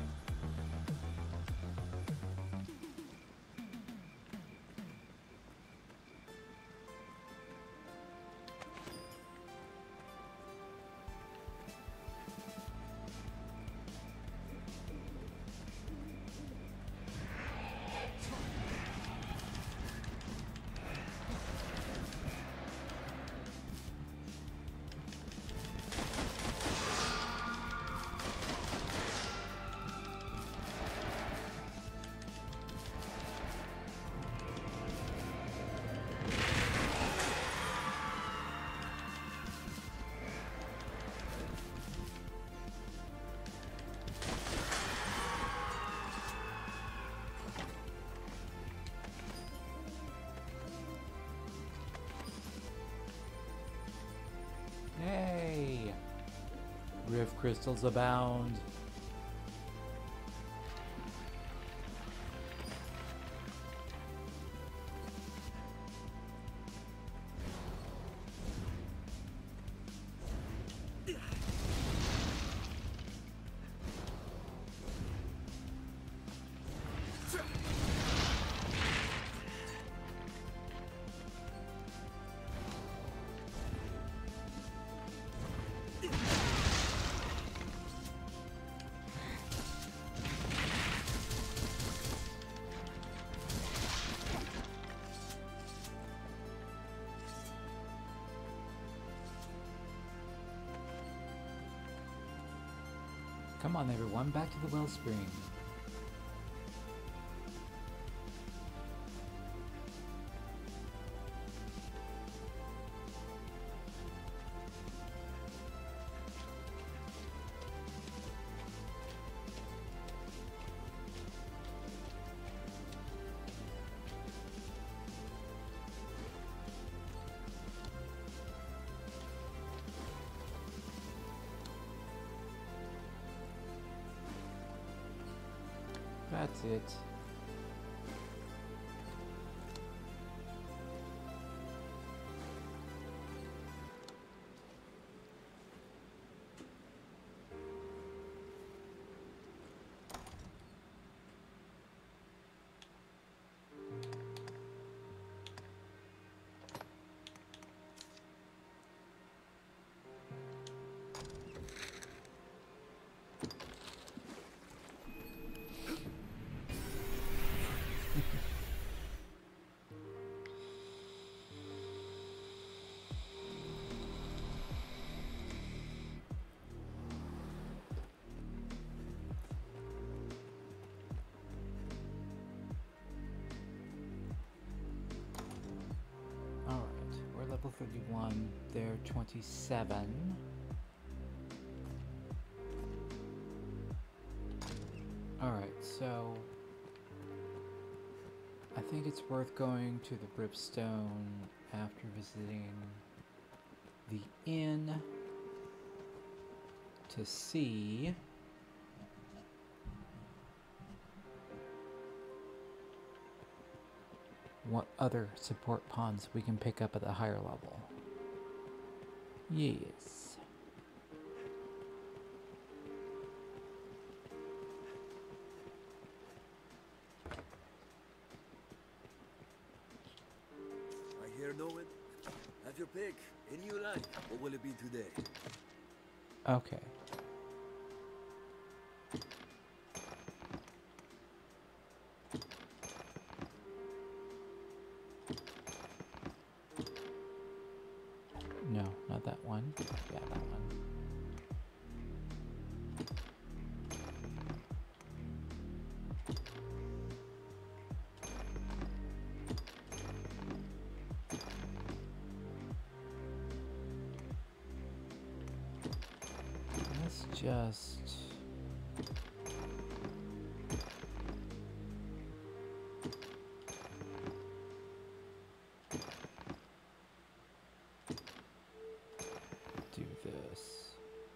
Yay! Rift crystals abound. Come on everyone, back to the wellspring. That's it. Level thirty-one, they're twenty-seven. Alright, so I think it's worth going to the Ripstone after visiting the inn to see what other support pawns we can pick up at a higher level. Yes. I hear no one. Have your pick. Any you like. What will it be today? Okay. No, not that one. Yeah, that one. Let's just... do this.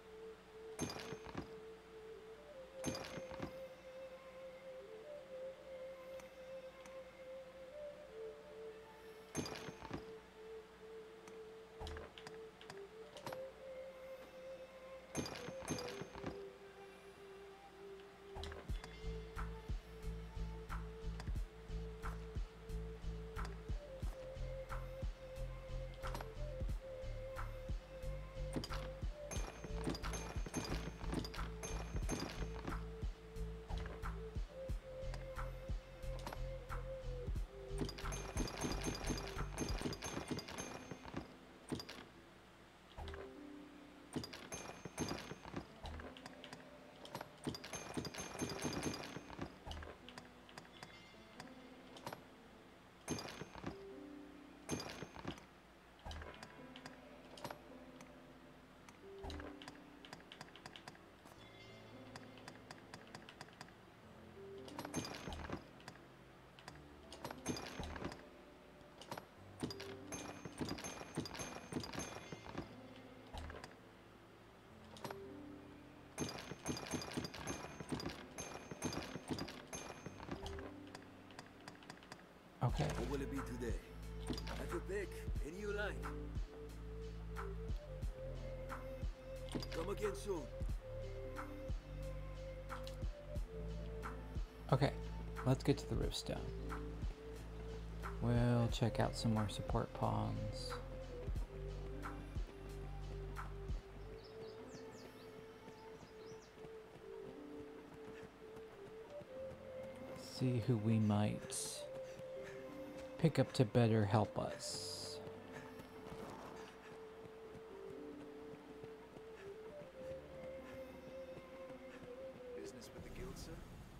Okay. What will it be today? Have your pick. Any you like. Come again soon. Okay, let's get to the Ripstone. We'll check out some more support pawns. See who we might pick up to better help us. Business with the guild, sir?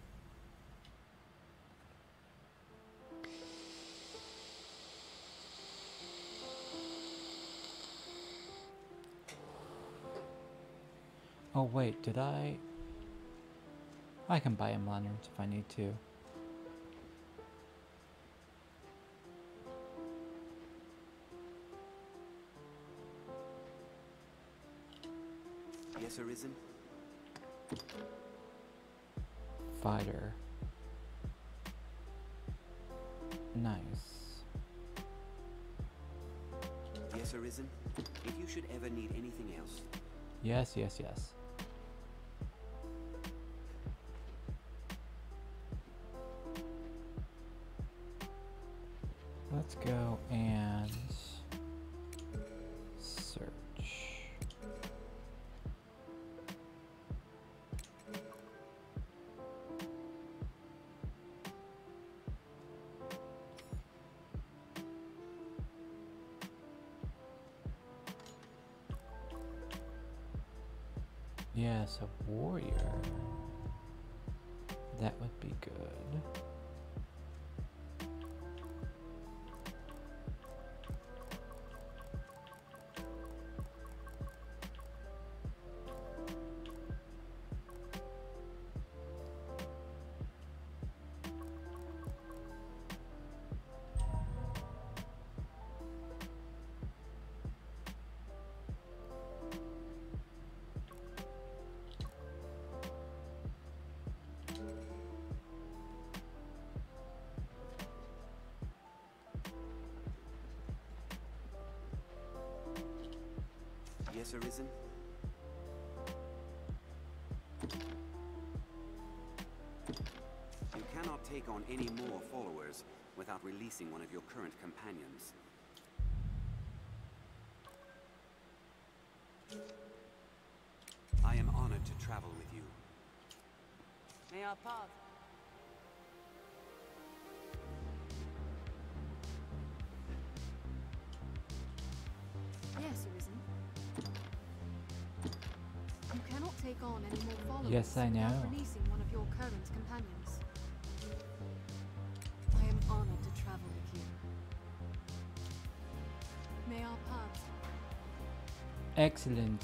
Oh wait, did I? I can buy him lanterns if I need to. Yes, Arisen. Fighter. Nice. Yes, Arisen. If you should ever need anything else. Yes, yes, yes. Let's go and search. Yes, a warrior. That would be good. Yes, Arisen. You cannot take on any more followers without releasing one of your current companions. I am honored to travel with you. May our path. Yes, Arisen. You cannot take on any more followers Yes, I know. without releasing one of your current companions. I am honored to travel with you. May our paths. Excellent.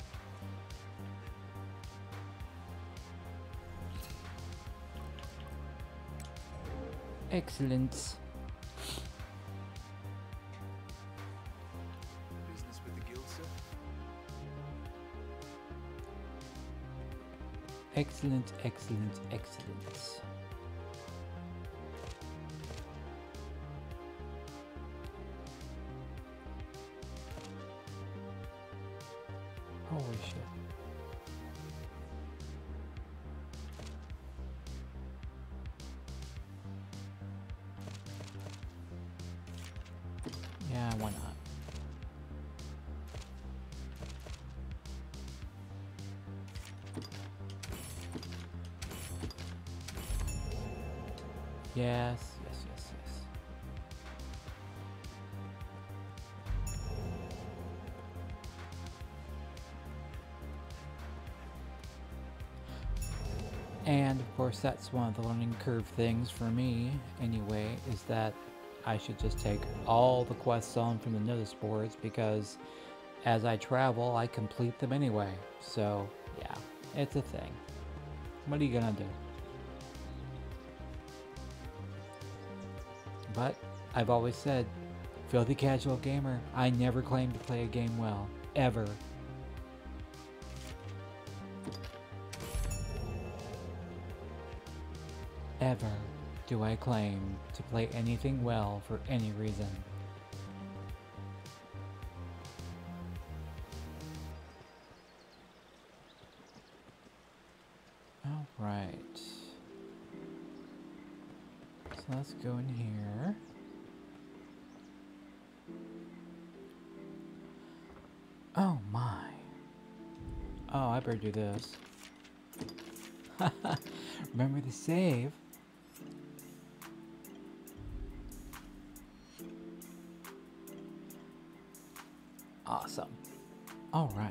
Excellent. Business with the guild, sir? Excellent, excellent, excellent. Holy shit. Yeah, why not? Yes, yes, yes, yes. And of course, that's one of the learning curve things for me, anyway, is that I should just take all the quests on from the notice boards because as I travel, I complete them anyway. So, yeah, it's a thing. What are you gonna do? But I've always said, filthy casual gamer, I never claim to play a game well. Ever. Ever do I claim to play anything well for any reason. Alright. So let's go in here. Oh my. Oh, I better do this. Remember to save. Awesome. All right.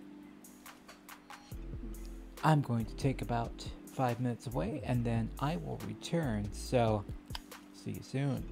I'm going to take about five minutes away and then I will return. So, see you soon.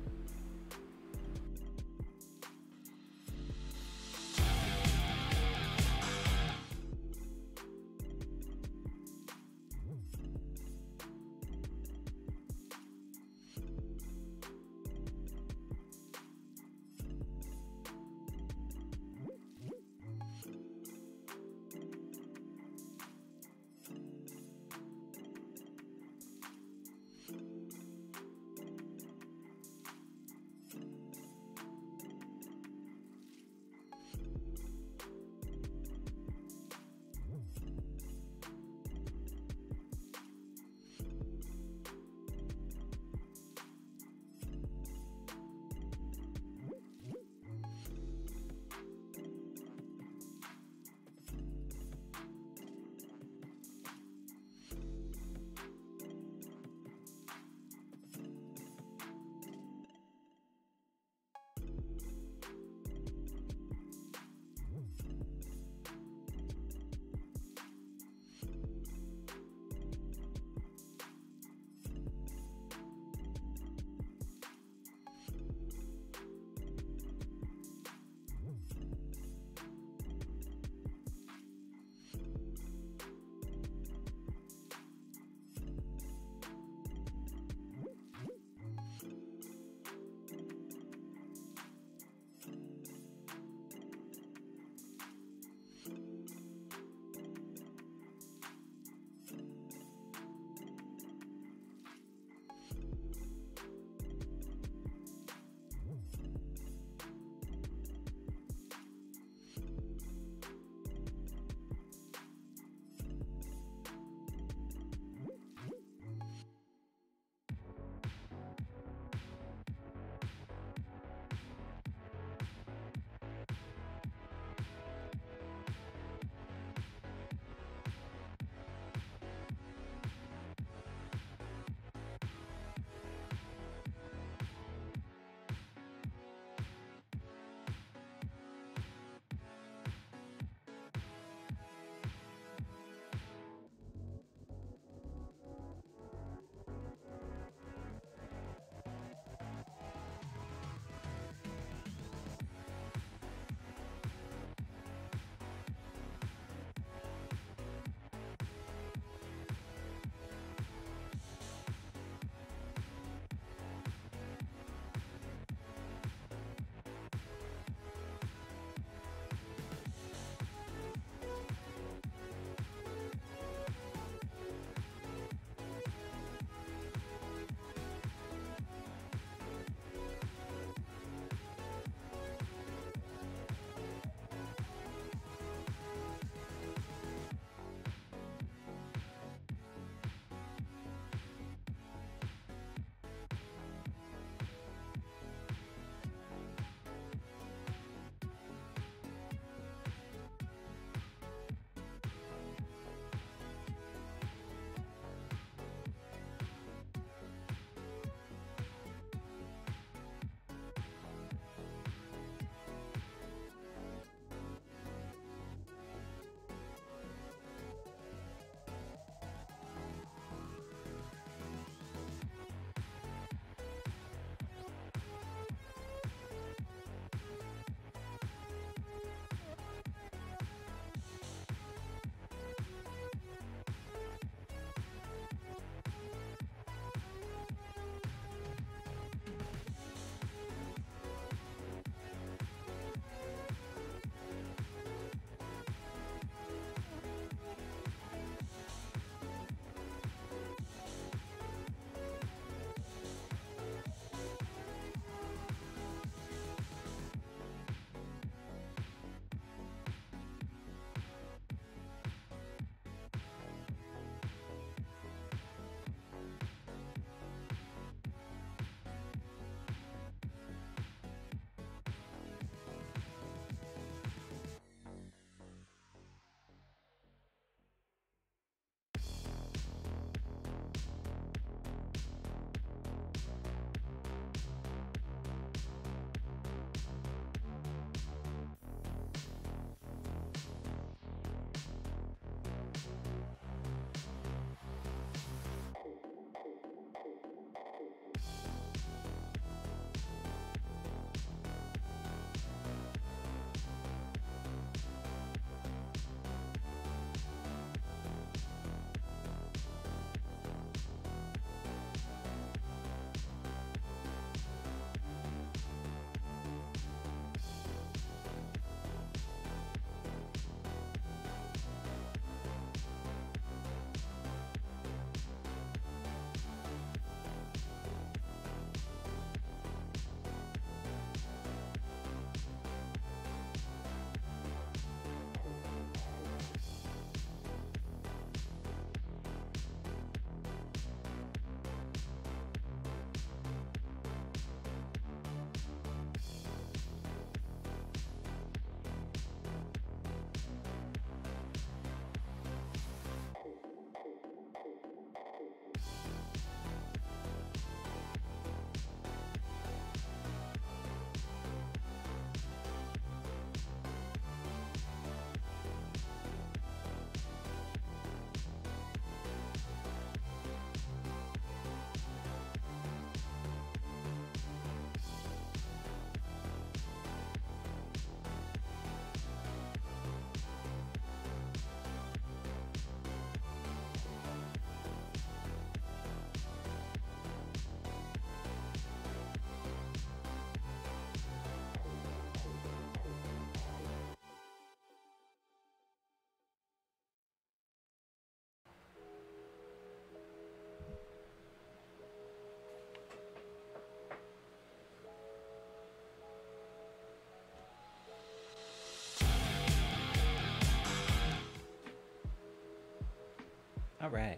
Alright.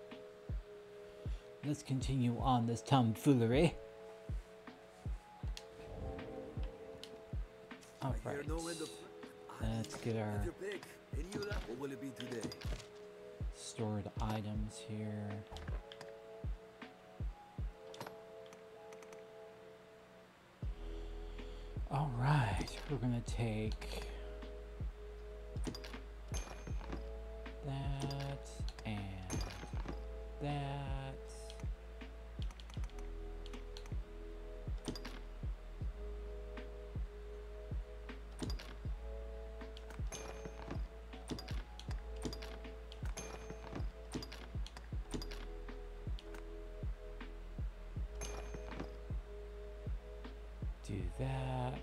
Let's continue on this tomfoolery. Alright. Let's get our What will it be today? stored items here. Alright, we're gonna take that and that. Do that.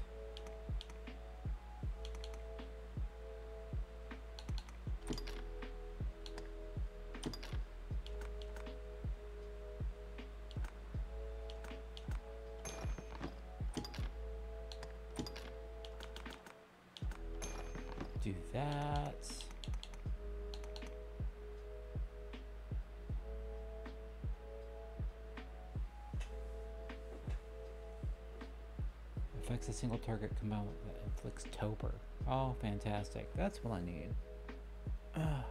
Do that. Affects a single target combined with inflicts Toper. Oh, fantastic. That's what I need. Ugh.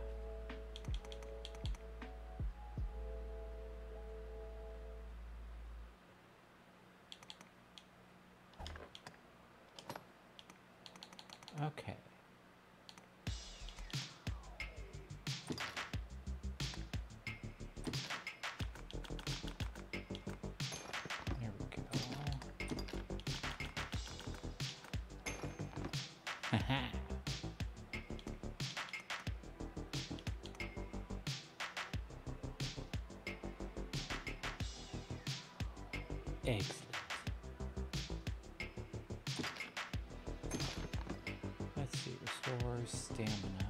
Okay. There we go. Haha. Excellent. Let's see, restore stamina.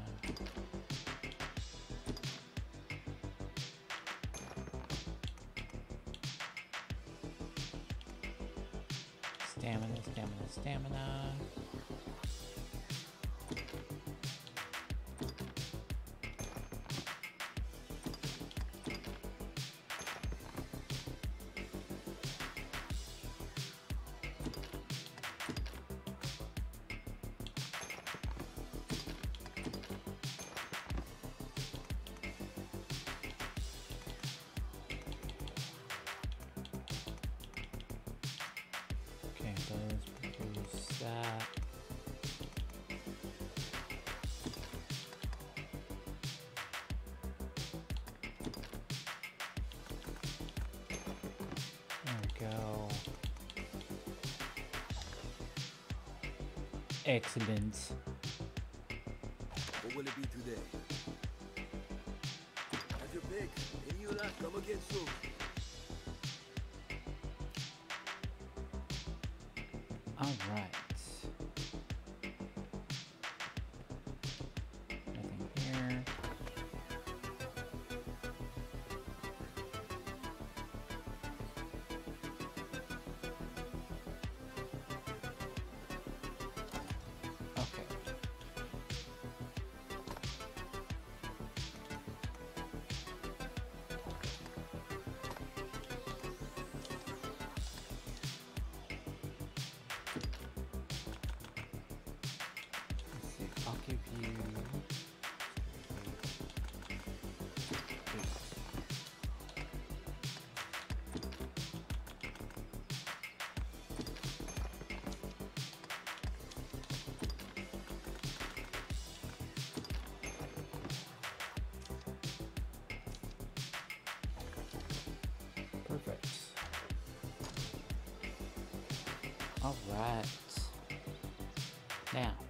Stamina, stamina, stamina. Okay, those produce that. There we go. Excellent. What will it be today? Have your pick. Any you like, come again soon. All right. Nothing here. Okay. Let's see, I'll give you perfect. All right. Now,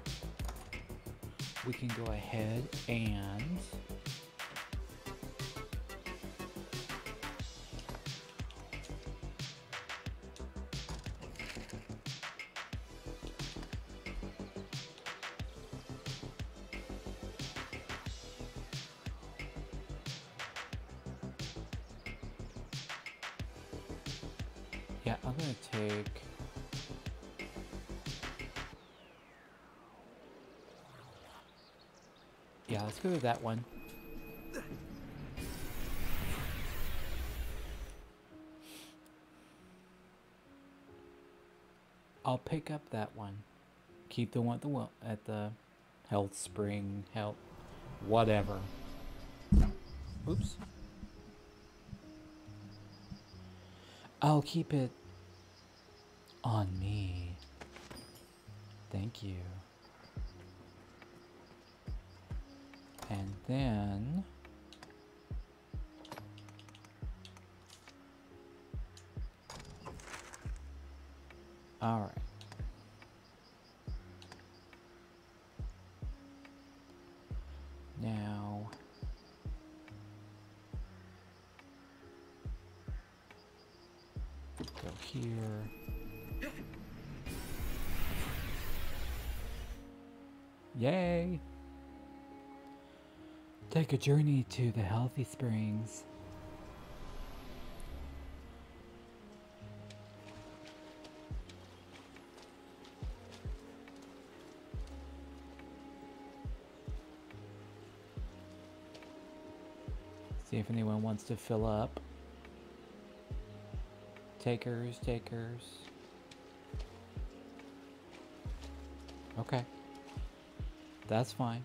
we can go ahead and yeah, I'm gonna take yeah, let's go with that one. I'll pick up that one. Keep the one at the well at the health spring, health, whatever. Oops. I'll keep it on me. Thank you. And then all right. Now go here. Yay! Take a journey to the Healthy Springs. See if anyone wants to fill up. Takers, takers. Okay. That's fine.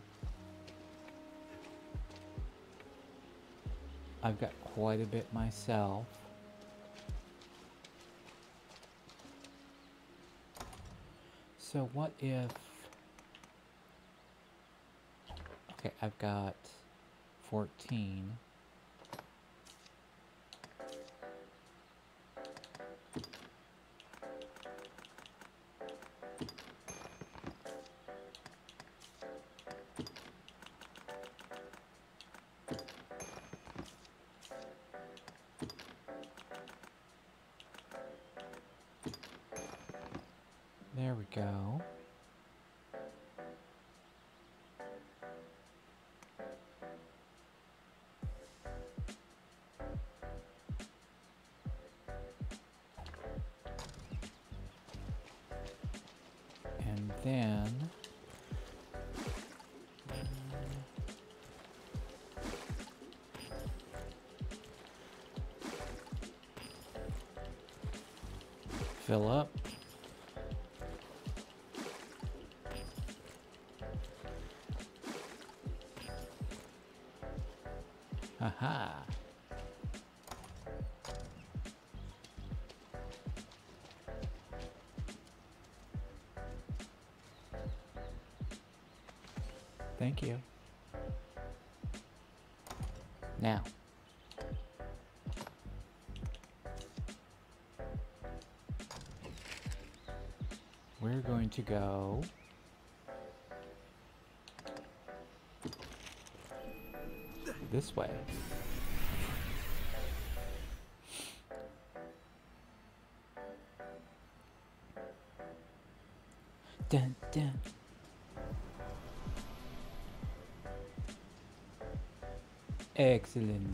I've got quite a bit myself. So what if... Okay, I've got fourteen. There we go. And then fill up. Aha. Thank you. Now, we're going to go this way. Dun, dun. Excellent.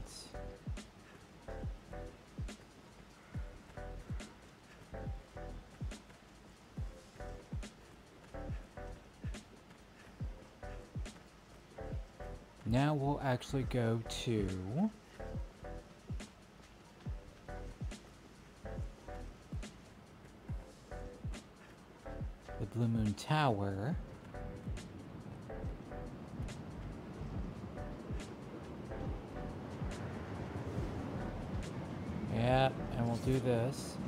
Now we'll actually go to the Blue Moon Tower. Yeah, and we'll do this.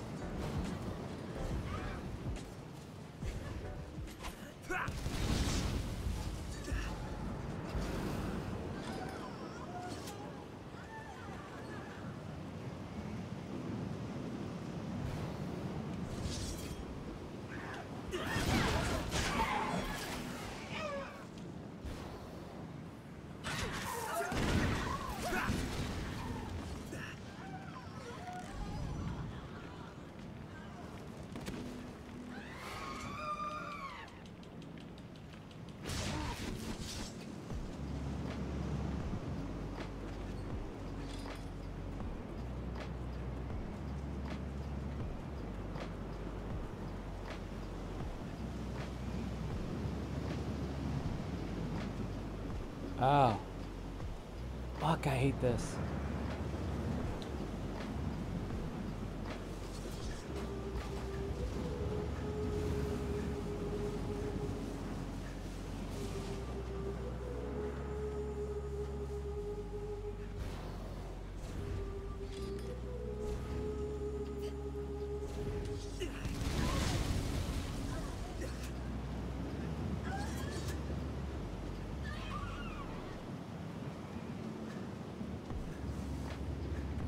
Oh. Fuck, I hate this.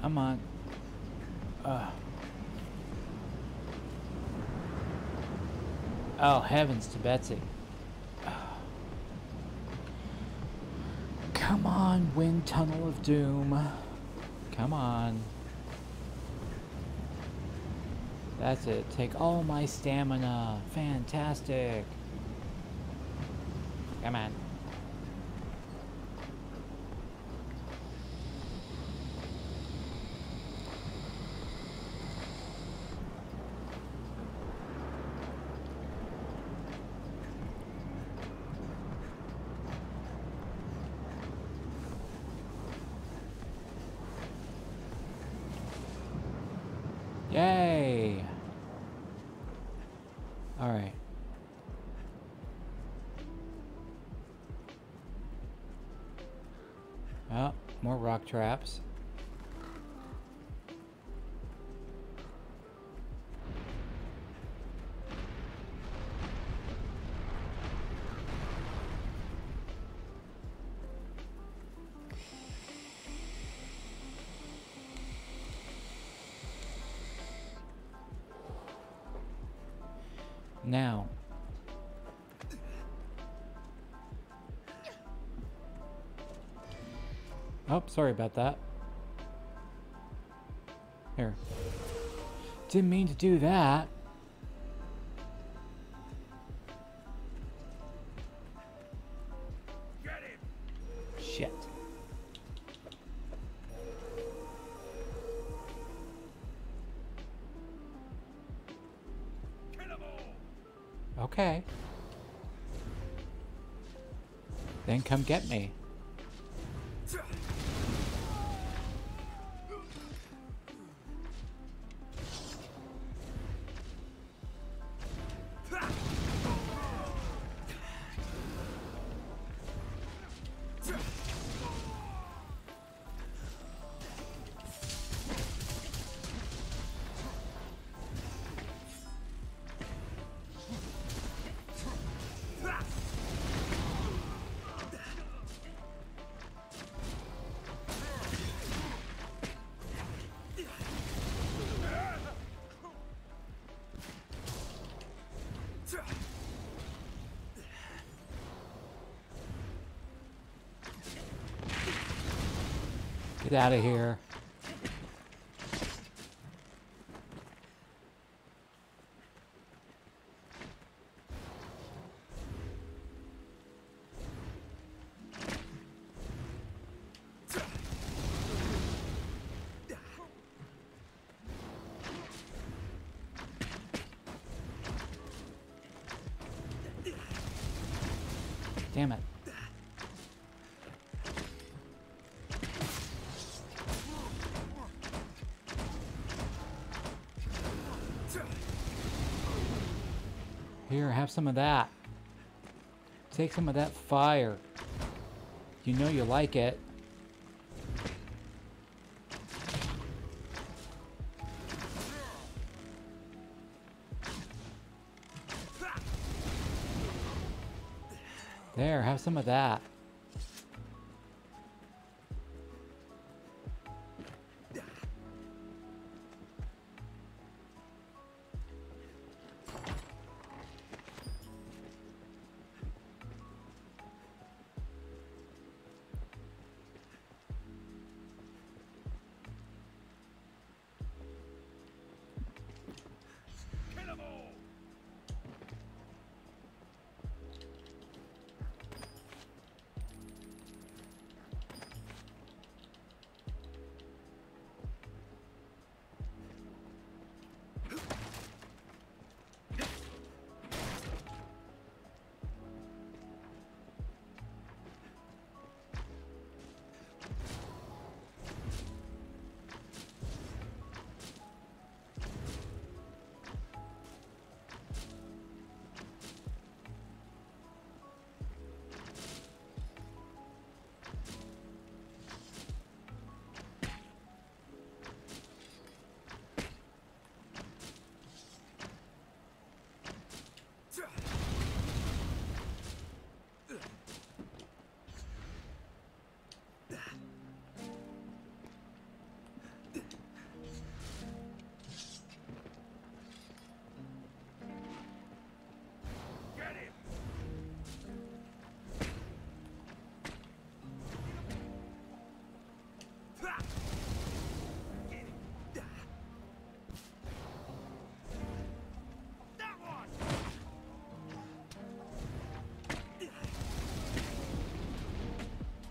Come on. Uh. Oh, heavens to Betsy. Come on, Wind Tunnel of Doom. Come on. That's it. Take all my stamina. Fantastic. Come on. Yay! All right. Oh, more rock traps. Now, oh, sorry about that. Here. Didn't mean to do that. Get him! Shit. Okay. Then come get me. Get out of here. Damn it. Here, have some of that. Take some of that fire. You know you like it. There, have some of that.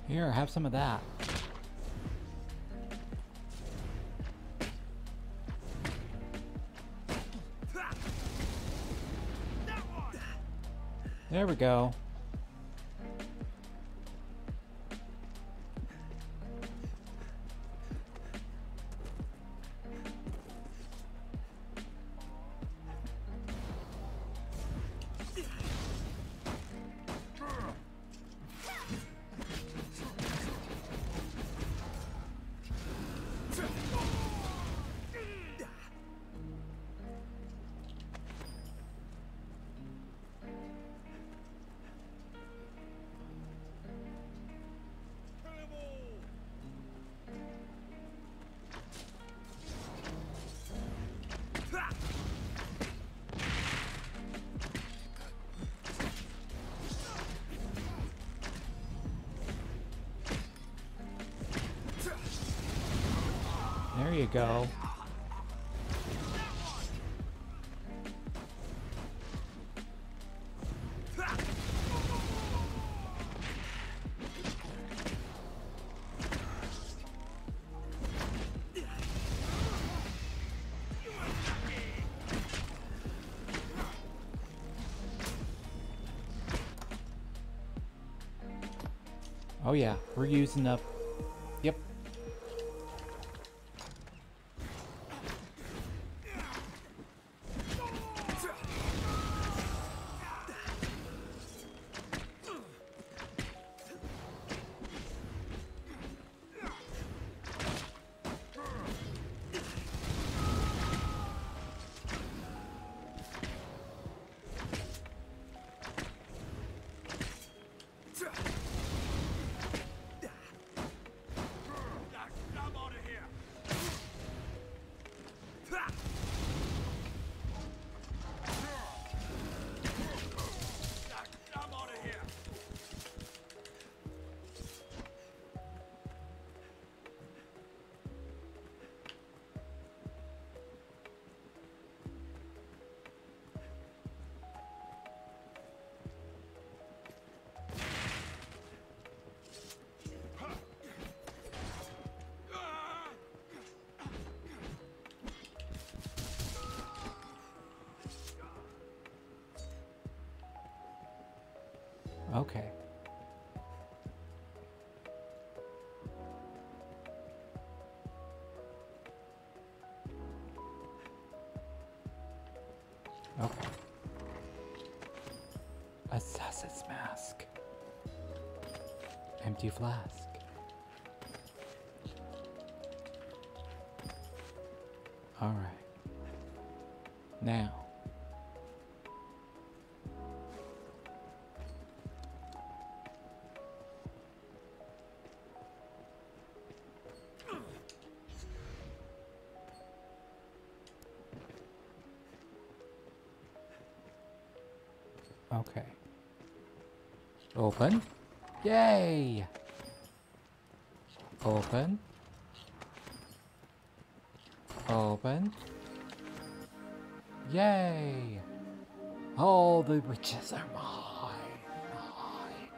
Here, have some of that. There we go. There you go. Oh yeah, we're using up. Yep. Okay. Okay. Assassin's mask. Empty flask. All right. Now. Okay. Open. Yay! Open. Open. Yay! All the witches are mine. Mine.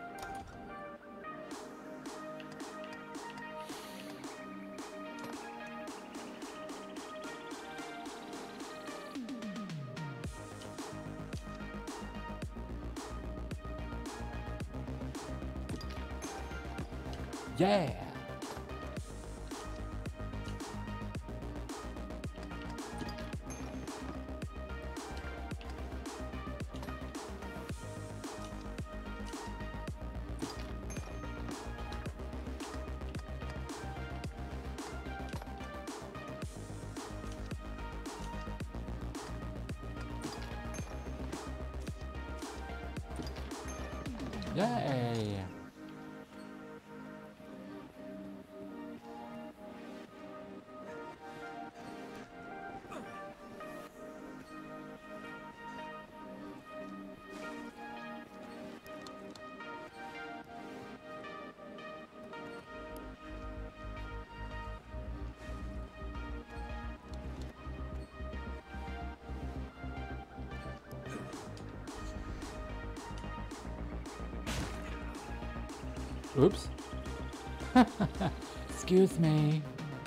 Yeah! Yay! Oops. Excuse me.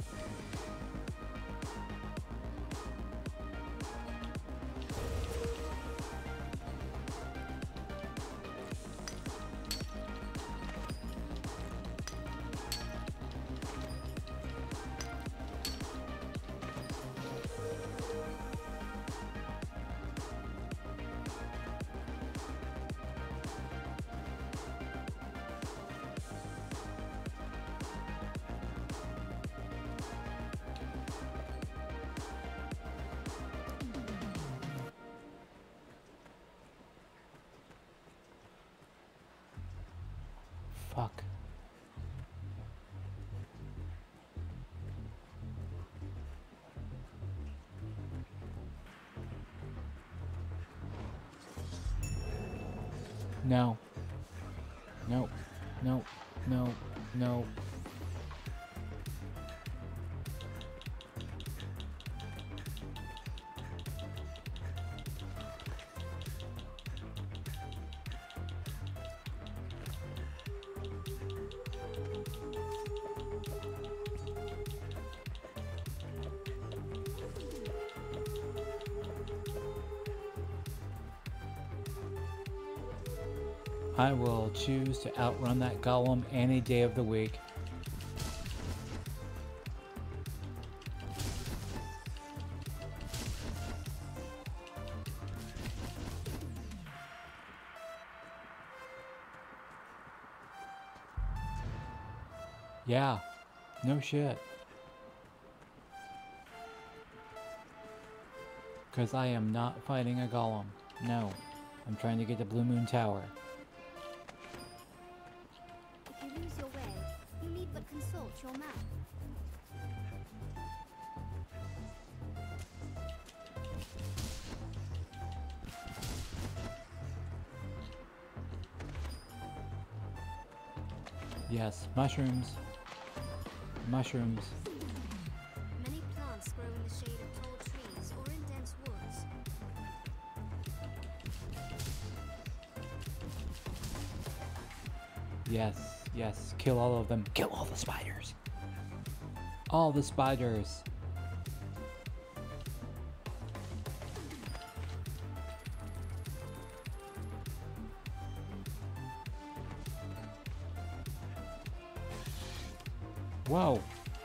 Fuck. No. No. No. No. No. I will choose to outrun that golem any day of the week. Yeah, no shit. Because I am not fighting a golem. No, I'm trying to get to Blue Moon Tower. If you lose your way, you need but consult your map. Yes, mushrooms. Mushrooms. Many plants grow in the shade of tall trees or in dense woods. Yes, yes, kill all of them. Kill all the spiders. All the spiders. Whoa.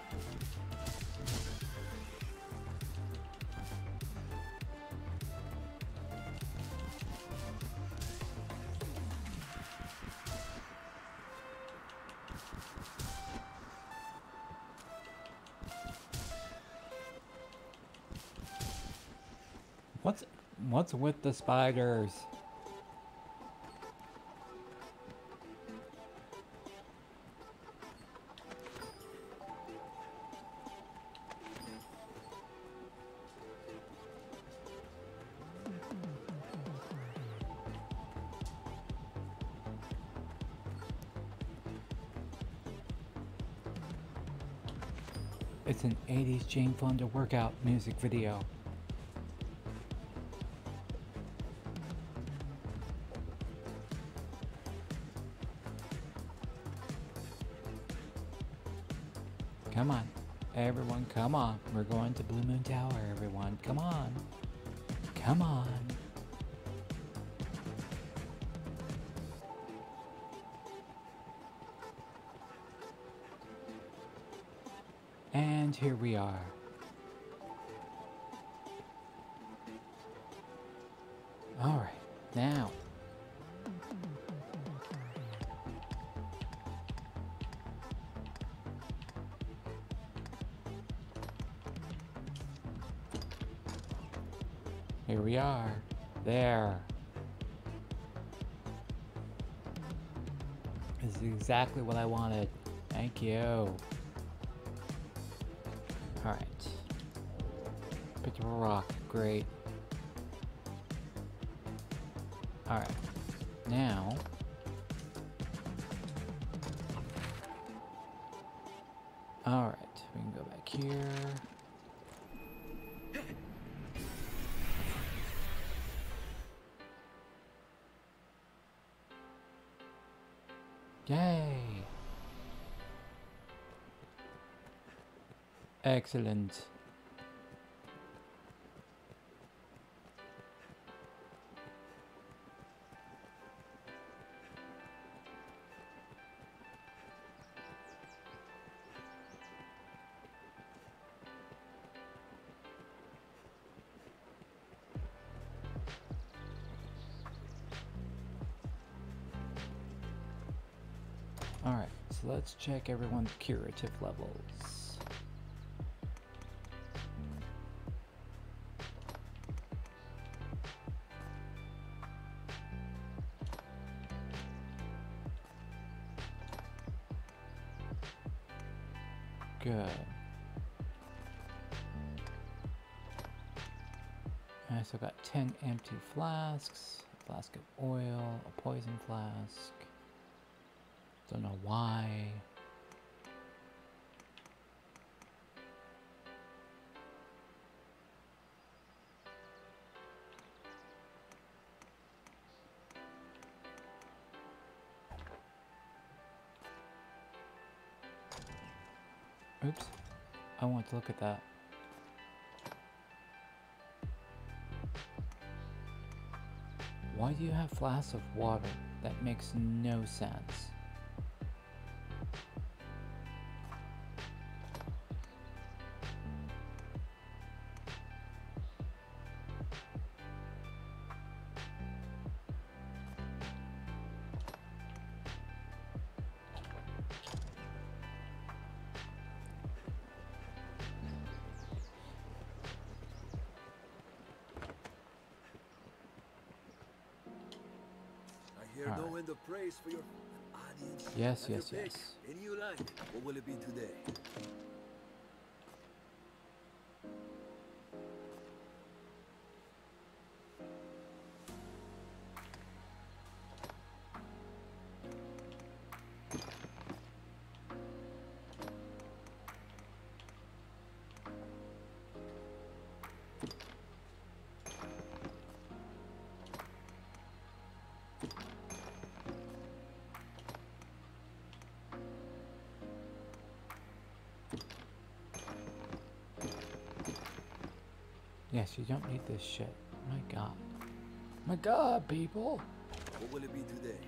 What's what's with the spiders? It's an eighties Jane Fonda workout music video. Come on, everyone, come on. We're going to Blue Moon Tower, everyone. Come on. Come on. And here we are. All right, now. Here we are. There. This is exactly what I wanted. Thank you. Alright. Picked up a rock. Great. Alright. Now. Alright. We can go back here. Yay! Excellent. Alright, so let's check everyone's curative levels. Good. I still got ten empty flasks, a flask of oil, a poison flask. Don't know why. Oops. I want to look at that. Why do you have flasks of water? That makes no sense. Hear no end of praise for your audience. Yes, Have yes, your pick. yes. Any you like. What will it be today? Yes, you don't need this shit. My god. My god, people! What will it be today?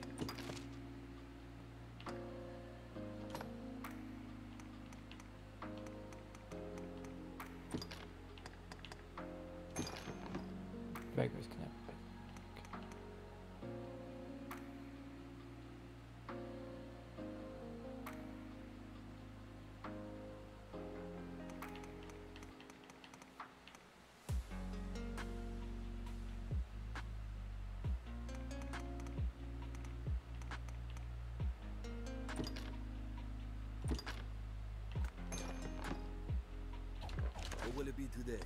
Beggars can have beg. What will it be today?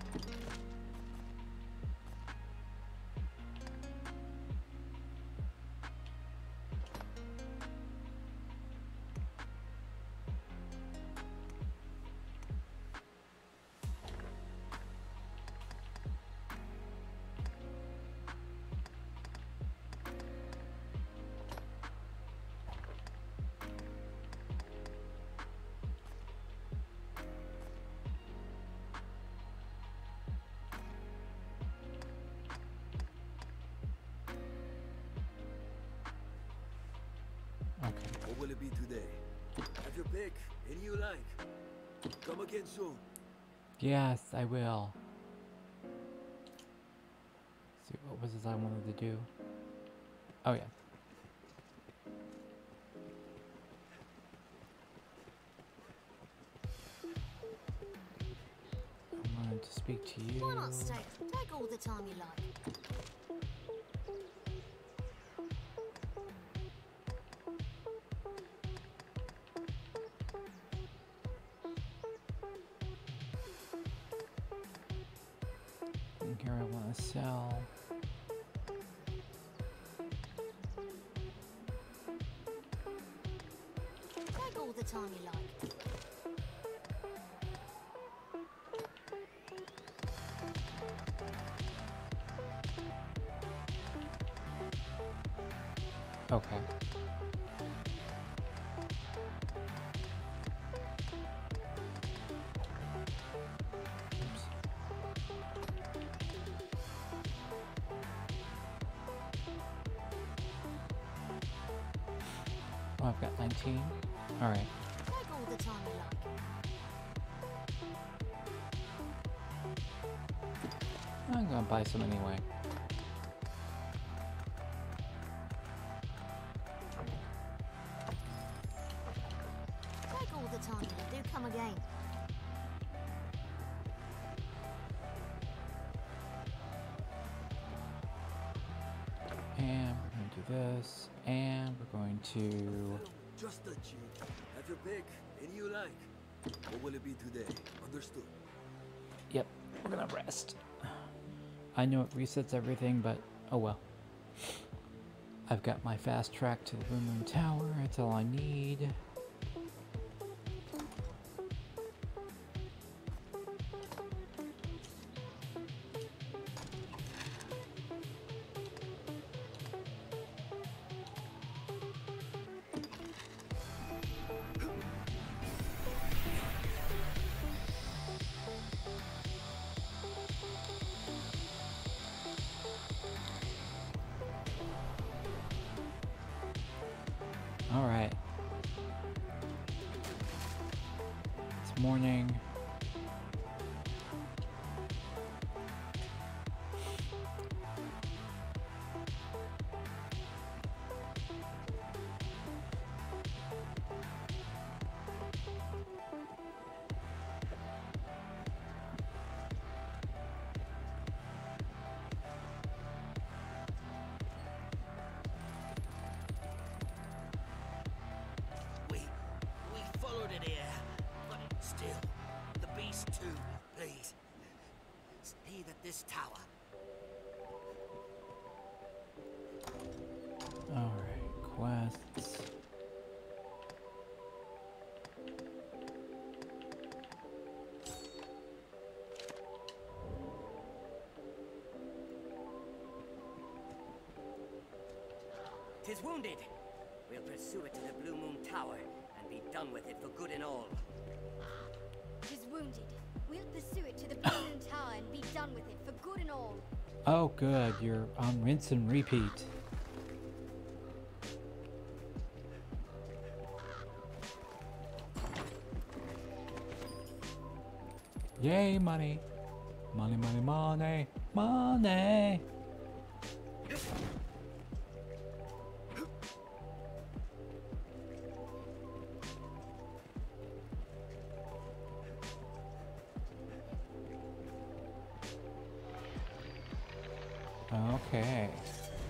Okay. What will it be today? Have your pick. Any you like. Come again soon. Yes, I will. See, what was this I wanted to do? Oh, yeah. I wanted to speak to you. Why not stay? Take all the time you like. And here I want to sell. Take all the time you like. Okay. Oh, I've got nineteen. All right. Take all the time you like. I'm gonna buy some anyway. Take all the time you do. Come again. And we're gonna do this, and we're going to. Just a cheat. Have your pick. Any you like. What will it be today? Understood. Yep, we're gonna rest. I know it resets everything, but oh well. I've got my fast track to the Blue Moon Tower. That's all I need. All right. It's morning. We, we followed it here, but still, the beast too, please. Stay at this tower. All right, quests. Tis wounded. We'll pursue it to the Blue Moon Tower and be done with it for good and all. Is wounded. We'll pursue it to the Blue Moon Tower and be done with it for good and all. Oh, good. You're on rinse and repeat. Yay, money. Money, money, money, money. Okay.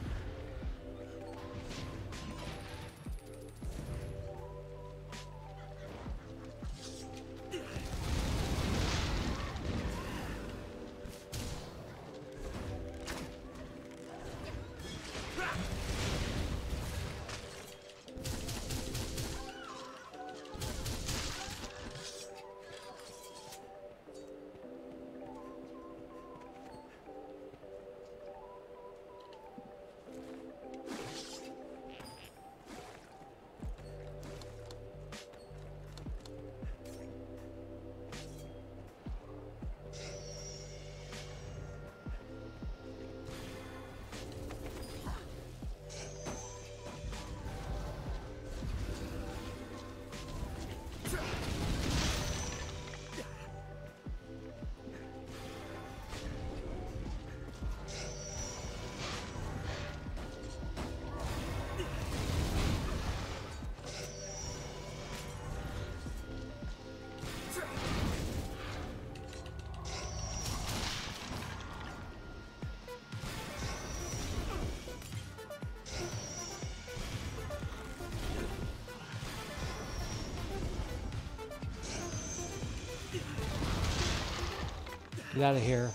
Get out of here.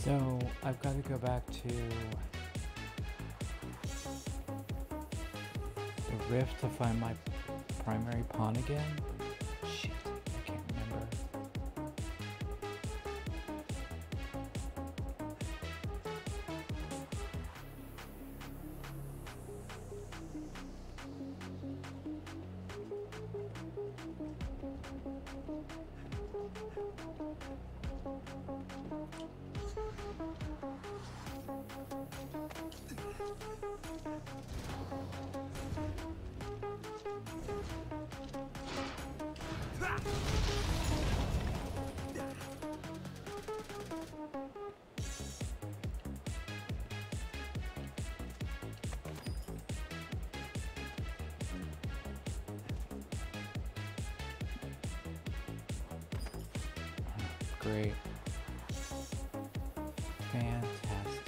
So I've got to go back to the rift to find my primary pawn again. Shit, I can't remember. Great. Fantastic.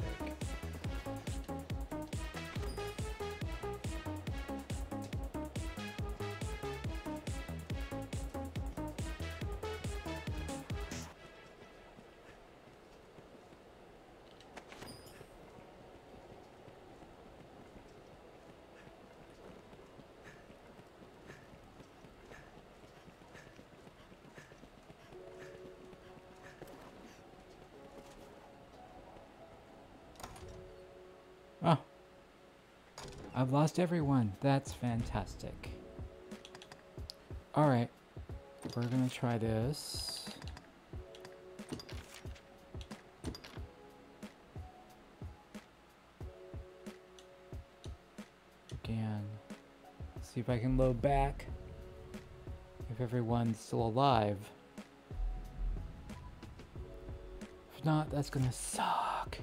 Oh, I've lost everyone. That's fantastic. All right, we're gonna try this. Again, see if I can load back. If everyone's still alive. If not, that's gonna suck.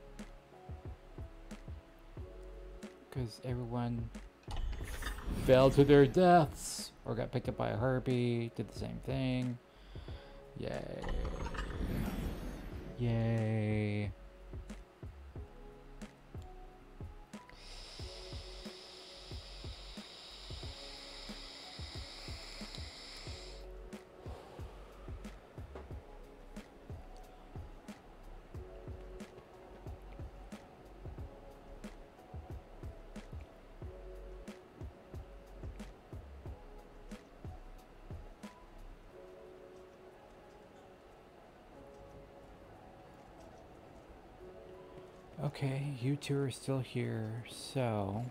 Because everyone fell to their deaths or got picked up by a harpy, did the same thing. Yay. Yay. Okay, you two are still here, so...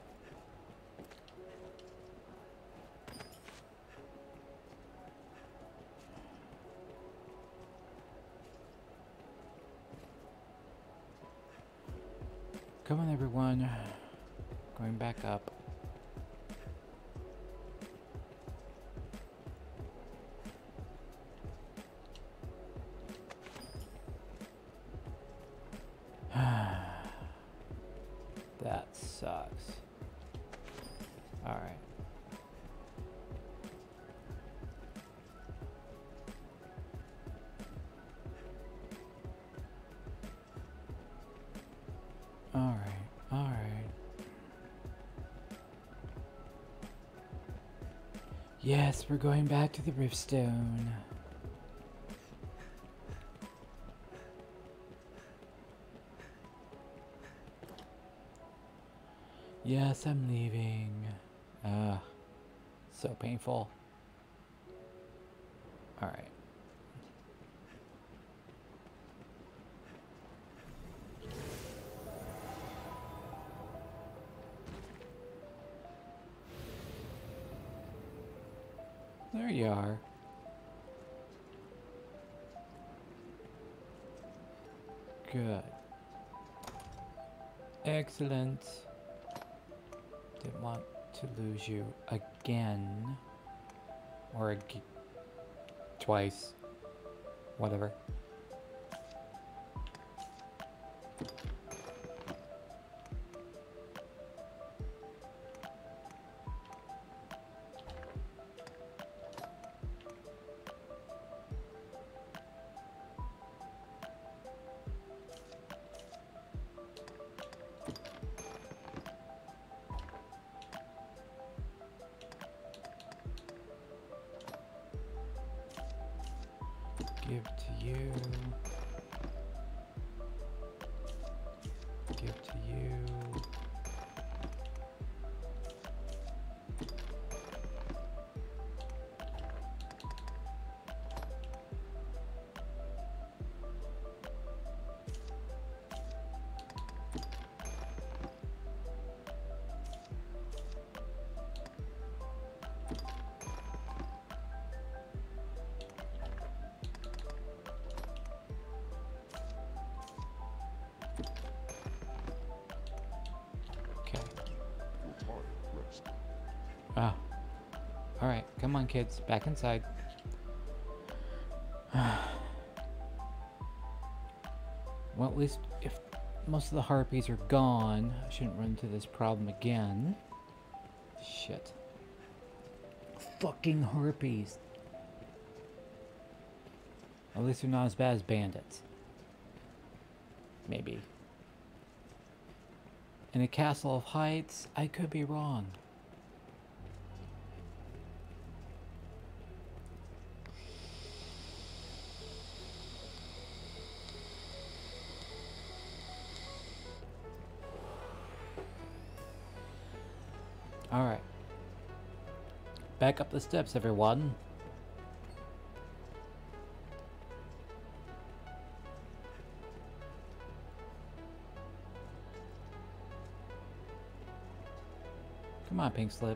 Come on, everyone. Going back up. That sucks. All right. All right. All right. Yes, we're going back to the Riftstone. Yes, I'm leaving. Ugh, so painful. All right. There you are. Good. Excellent. Didn't want to lose you again. Or ag twice. Whatever. Give to you. Ah. Alright, come on kids, back inside. Well, at least if most of the harpies are gone, I shouldn't run into this problem again. Shit. Fucking harpies. At least they're not as bad as bandits. Maybe. In a castle of heights, I could be wrong. Alright. Back up the steps, everyone. Come on, Pink Slip.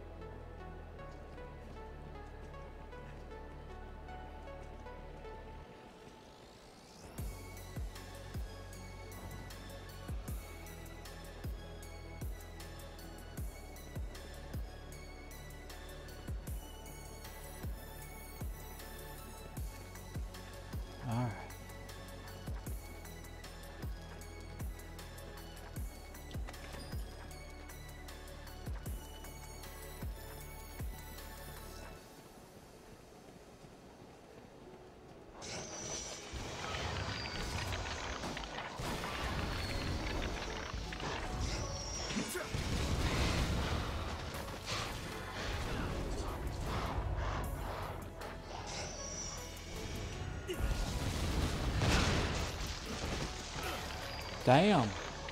All right. Damn.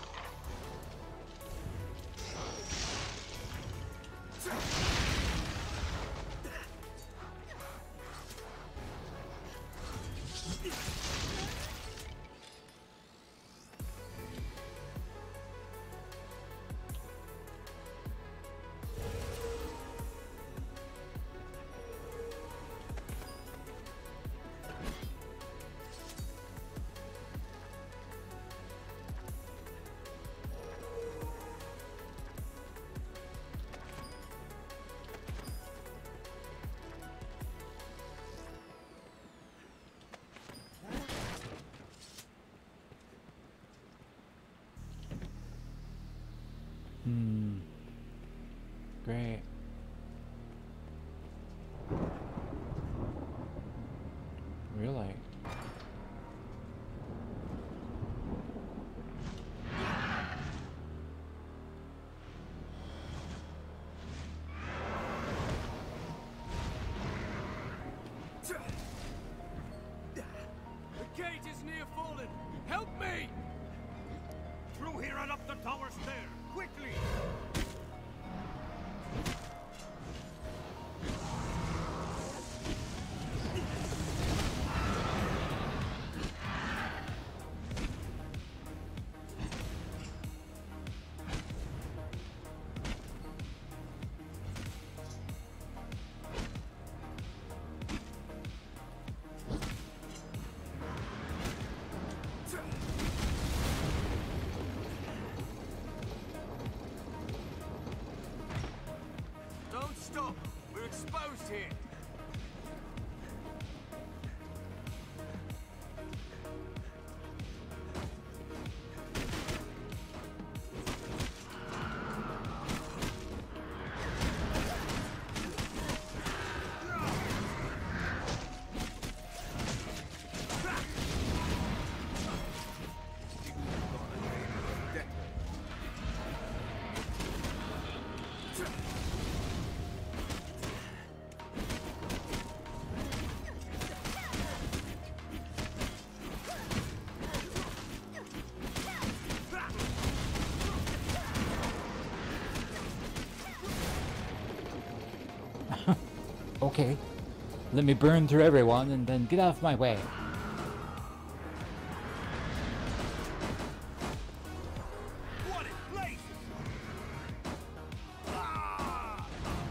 Hmm. Great. Really? The gate is near fallen. Help me! Through here and up the tower stair. Quickly! Don't stop! We're exposed here! Okay. Let me burn through everyone and then get out of my way. What in blazes? Ah!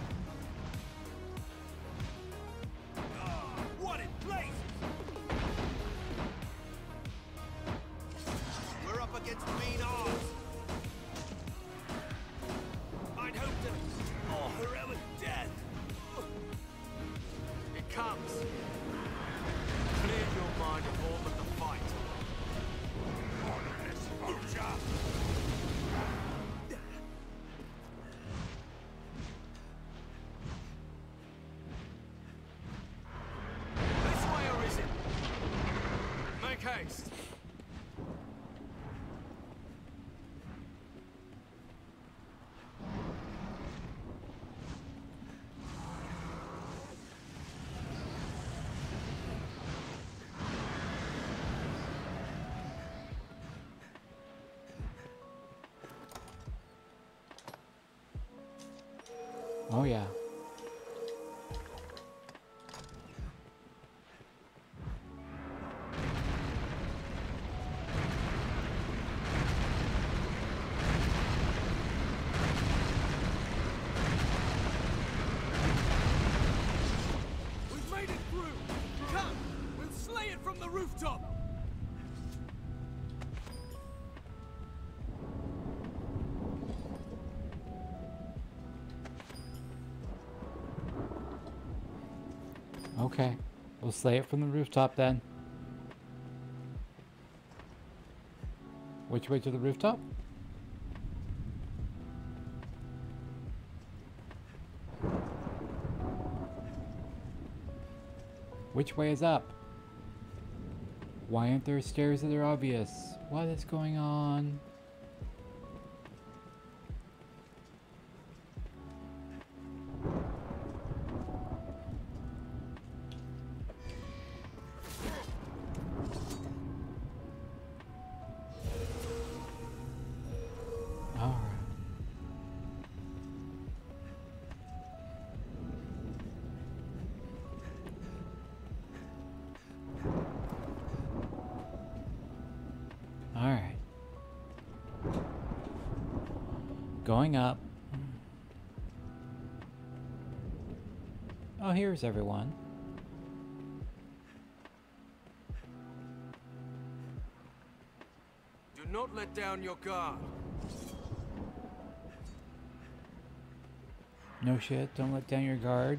Ah, what in blazes? We're up against main arms. I'd hoped to... Oh, heroic haste. Oh yeah. We've made it through. Come, we'll slay it from the rooftop. Okay, we'll slay it from the rooftop then. Which way to the rooftop? Which way is up? Why aren't there stairs that are obvious? What is going on? Alright. Going up. Oh, here's everyone. Do not let down your guard. No shit, don't let down your guard.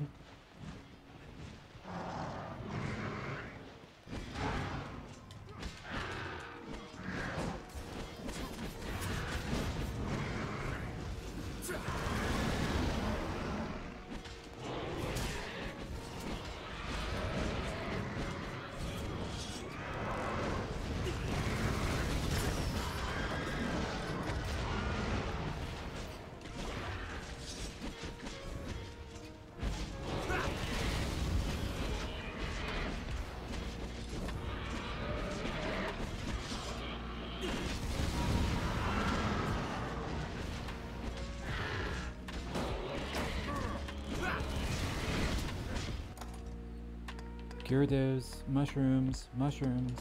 Gyarados, mushrooms, mushrooms.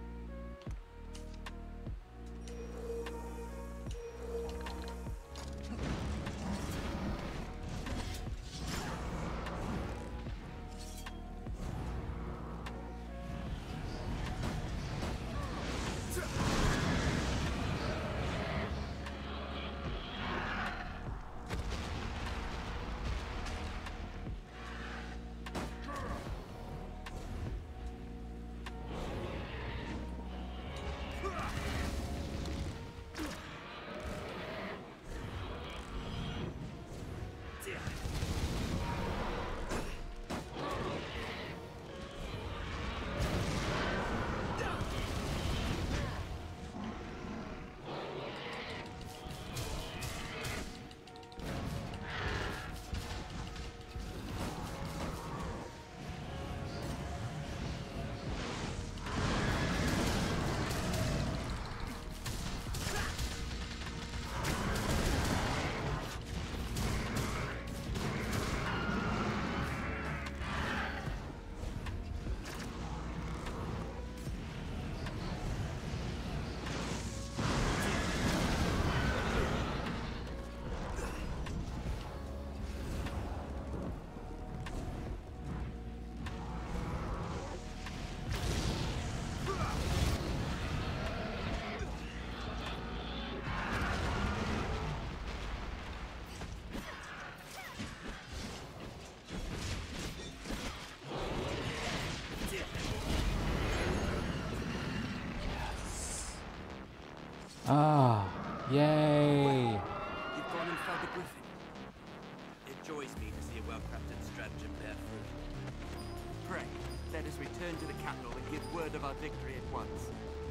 Ah, yay! You've gone and found the griffin. It joys me to see a well-crafted stratagem bear fruit. Pray, Let us return to the capital and give word of our victory at once.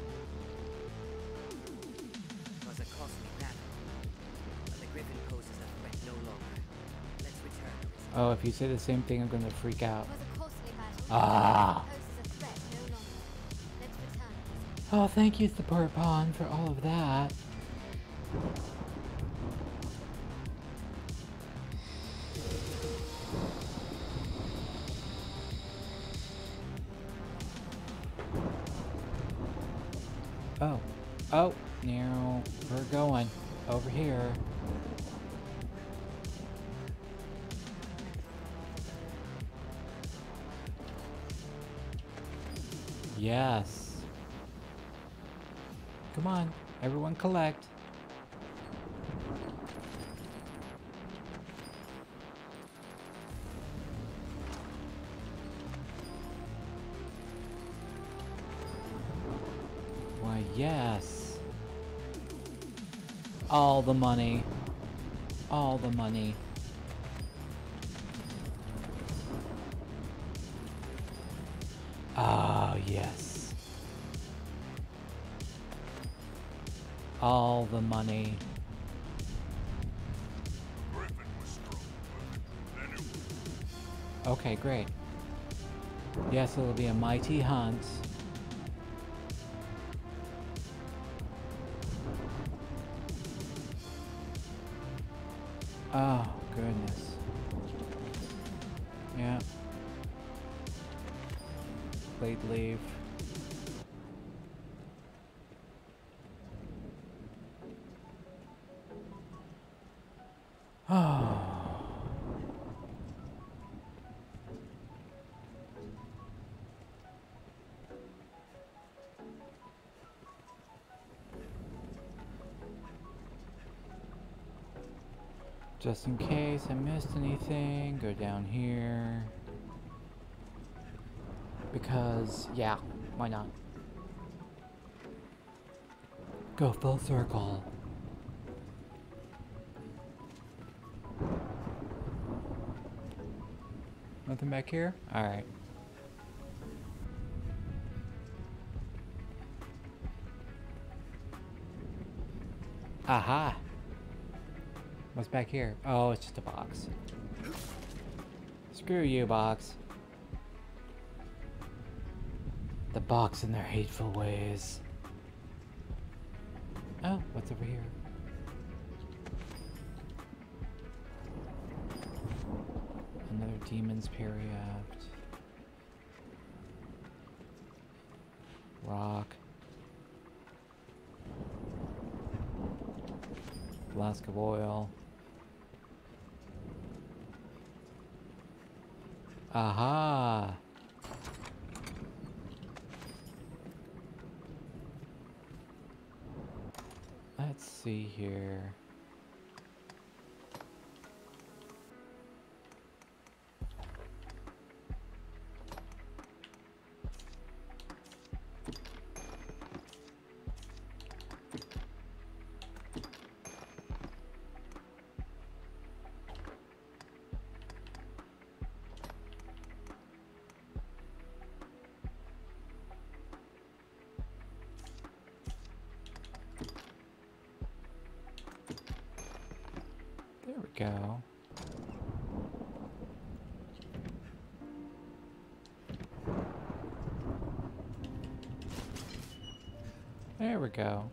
It was a costly battle, but the Griffin poses a threat no longer. Let's return. Oh, if you say the same thing, I'm gonna freak out. It was a costly battle. Ah. Poses a threat no longer. Let's return. Oh, thank you, Support Pawn, for all of that. Oh, oh, now we're going over here. Yes. Come on, everyone collect. Why, yes. All the money. All the money. Ah, yes. All the money. Okay, great. Yes, it'll be a mighty hunt. Oh, goodness. Yeah. Blade leave. Oh. Just in case I missed anything, go down here. Because, yeah, why not? Go full circle. Nothing back here? Alright. Aha! What's back here? Oh, it's just a box. Screw you, box. The box and their hateful ways. Oh, what's over here? Another Demon's Periapt. Rock. Flask of oil. Aha! Let's see here. There we go. There we go.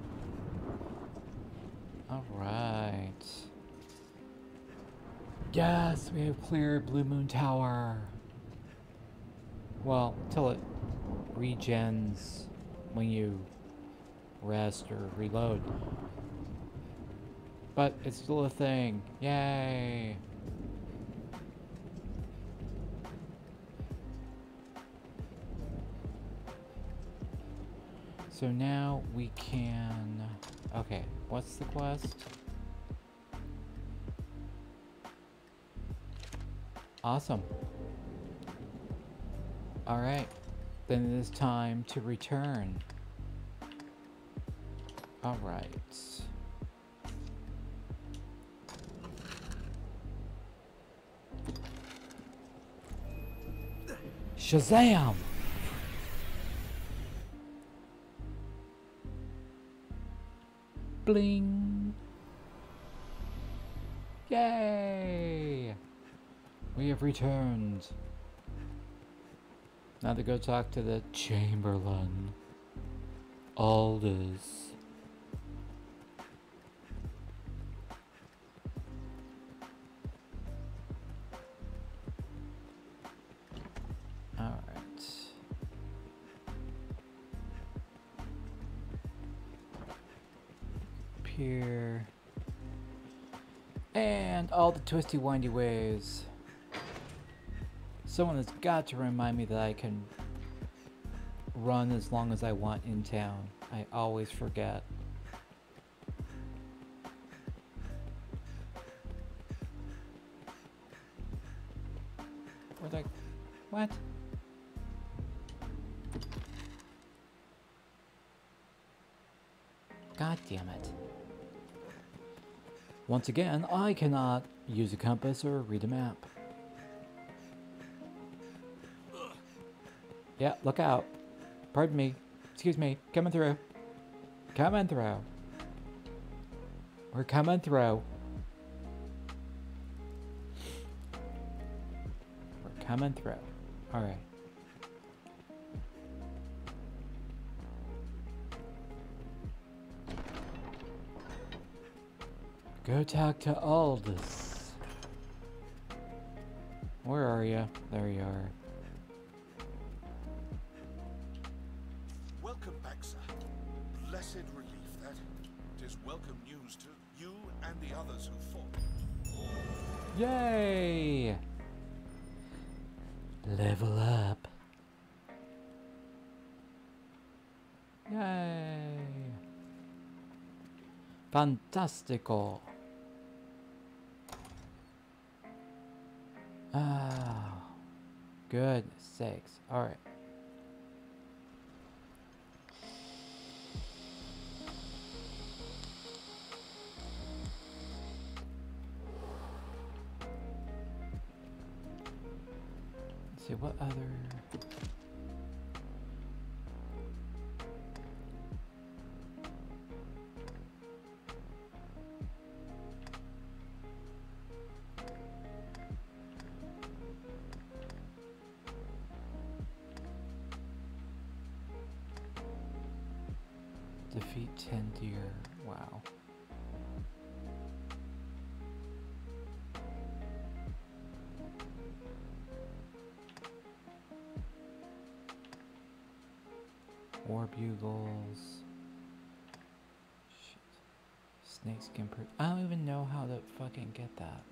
All right. Yes, we have cleared Blue Moon Tower. Well, till it regens when you rest or reload. But it's still a thing. Yay! So now we can... Okay, what's the quest? Awesome. Alright, then it is time to return. Alright. Shazam! Bling! Yay! We have returned. Now to go talk to the Chamberlain. Aldous. Alright. Pier. And all the twisty windy ways. Someone has got to remind me that I can run as long as I want in town. I always forget. Where'd I... What? God damn it. Once again, I cannot use a compass or read a map. Yeah, look out. Pardon me. Excuse me. Coming through. Coming through. We're coming through. We're coming through. Alright. Go talk to Aldous. Where are you? There you are. Welcome back, sir. Blessed relief that. Tis welcome news to you and the others who fought. Yay! Level up. Yay! Fantastico. Ah, goodness sakes. All right. Let's see what other. Defeat ten deer. Wow. War bugles. Shit. Snakeskin per- I don't even know how to fucking get that.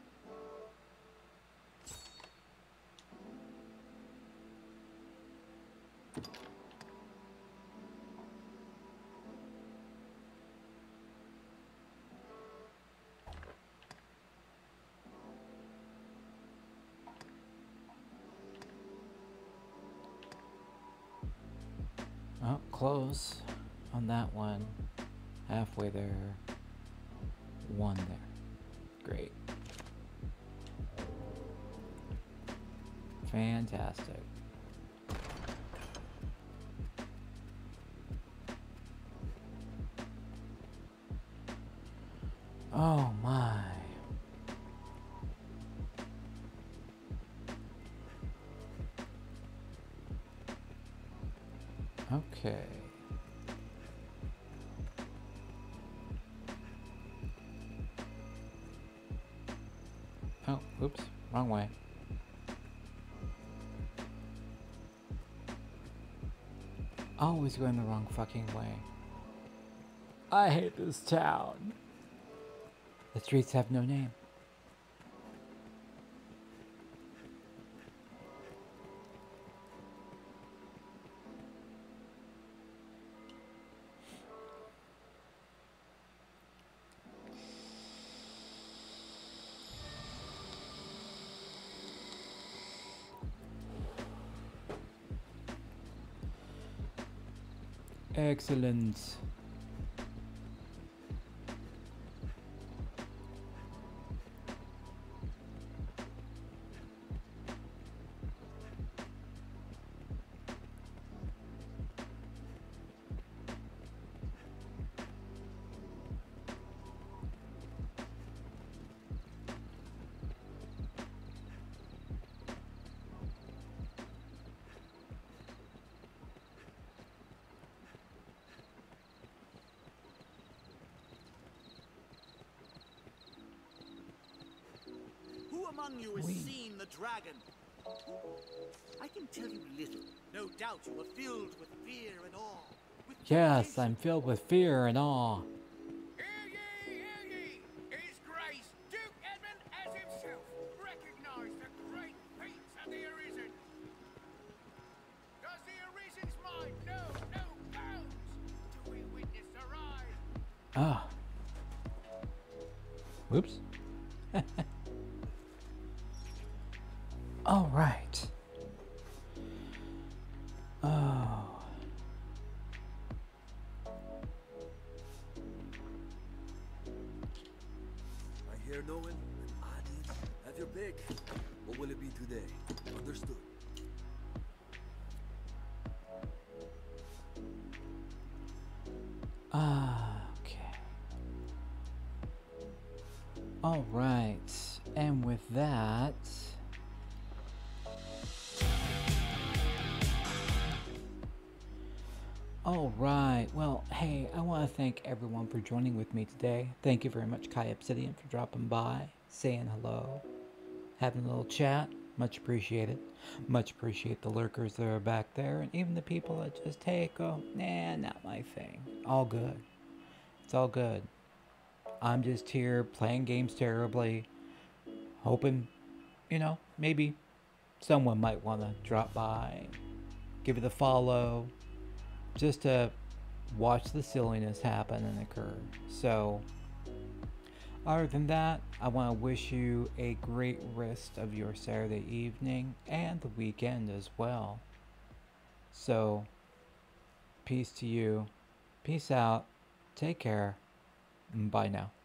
Oh, close on that one. Halfway there. One there. Great. Fantastic. Oh my. Okay. Oh, oops, wrong way. Always going the wrong fucking way. I hate this town. The streets have no name. Excellent. among you has Oui. seen the dragon? I can tell you little. No doubt you are filled with fear and awe. With Yes, I'm filled with fear and awe. Hear ye, hear ye! His Grace, Duke Edmund as himself, recognize the great feats of the Arisen. Does the Arisen's mind know no bounds? Do we witness the rise? Ah. Whoops. All right. Oh. I hear no one. Adin, have your pick. What will it be today? Understood. Ah, okay. All right. And with that, all right. Well, hey, I want to thank everyone for joining with me today. Thank you very much, Kai Obsidian, for dropping by, saying hello, having a little chat. Much appreciated. Much appreciate the lurkers that are back there, and even the people that just, hey, go, nah, not my thing. All good. It's all good. I'm just here playing games terribly, hoping, you know, maybe someone might want to drop by, give it a follow, just to watch the silliness happen and occur. So, other than that, I want to wish you a great rest of your Saturday evening and the weekend as well. So, peace to you. Peace out. Take care. Bye now.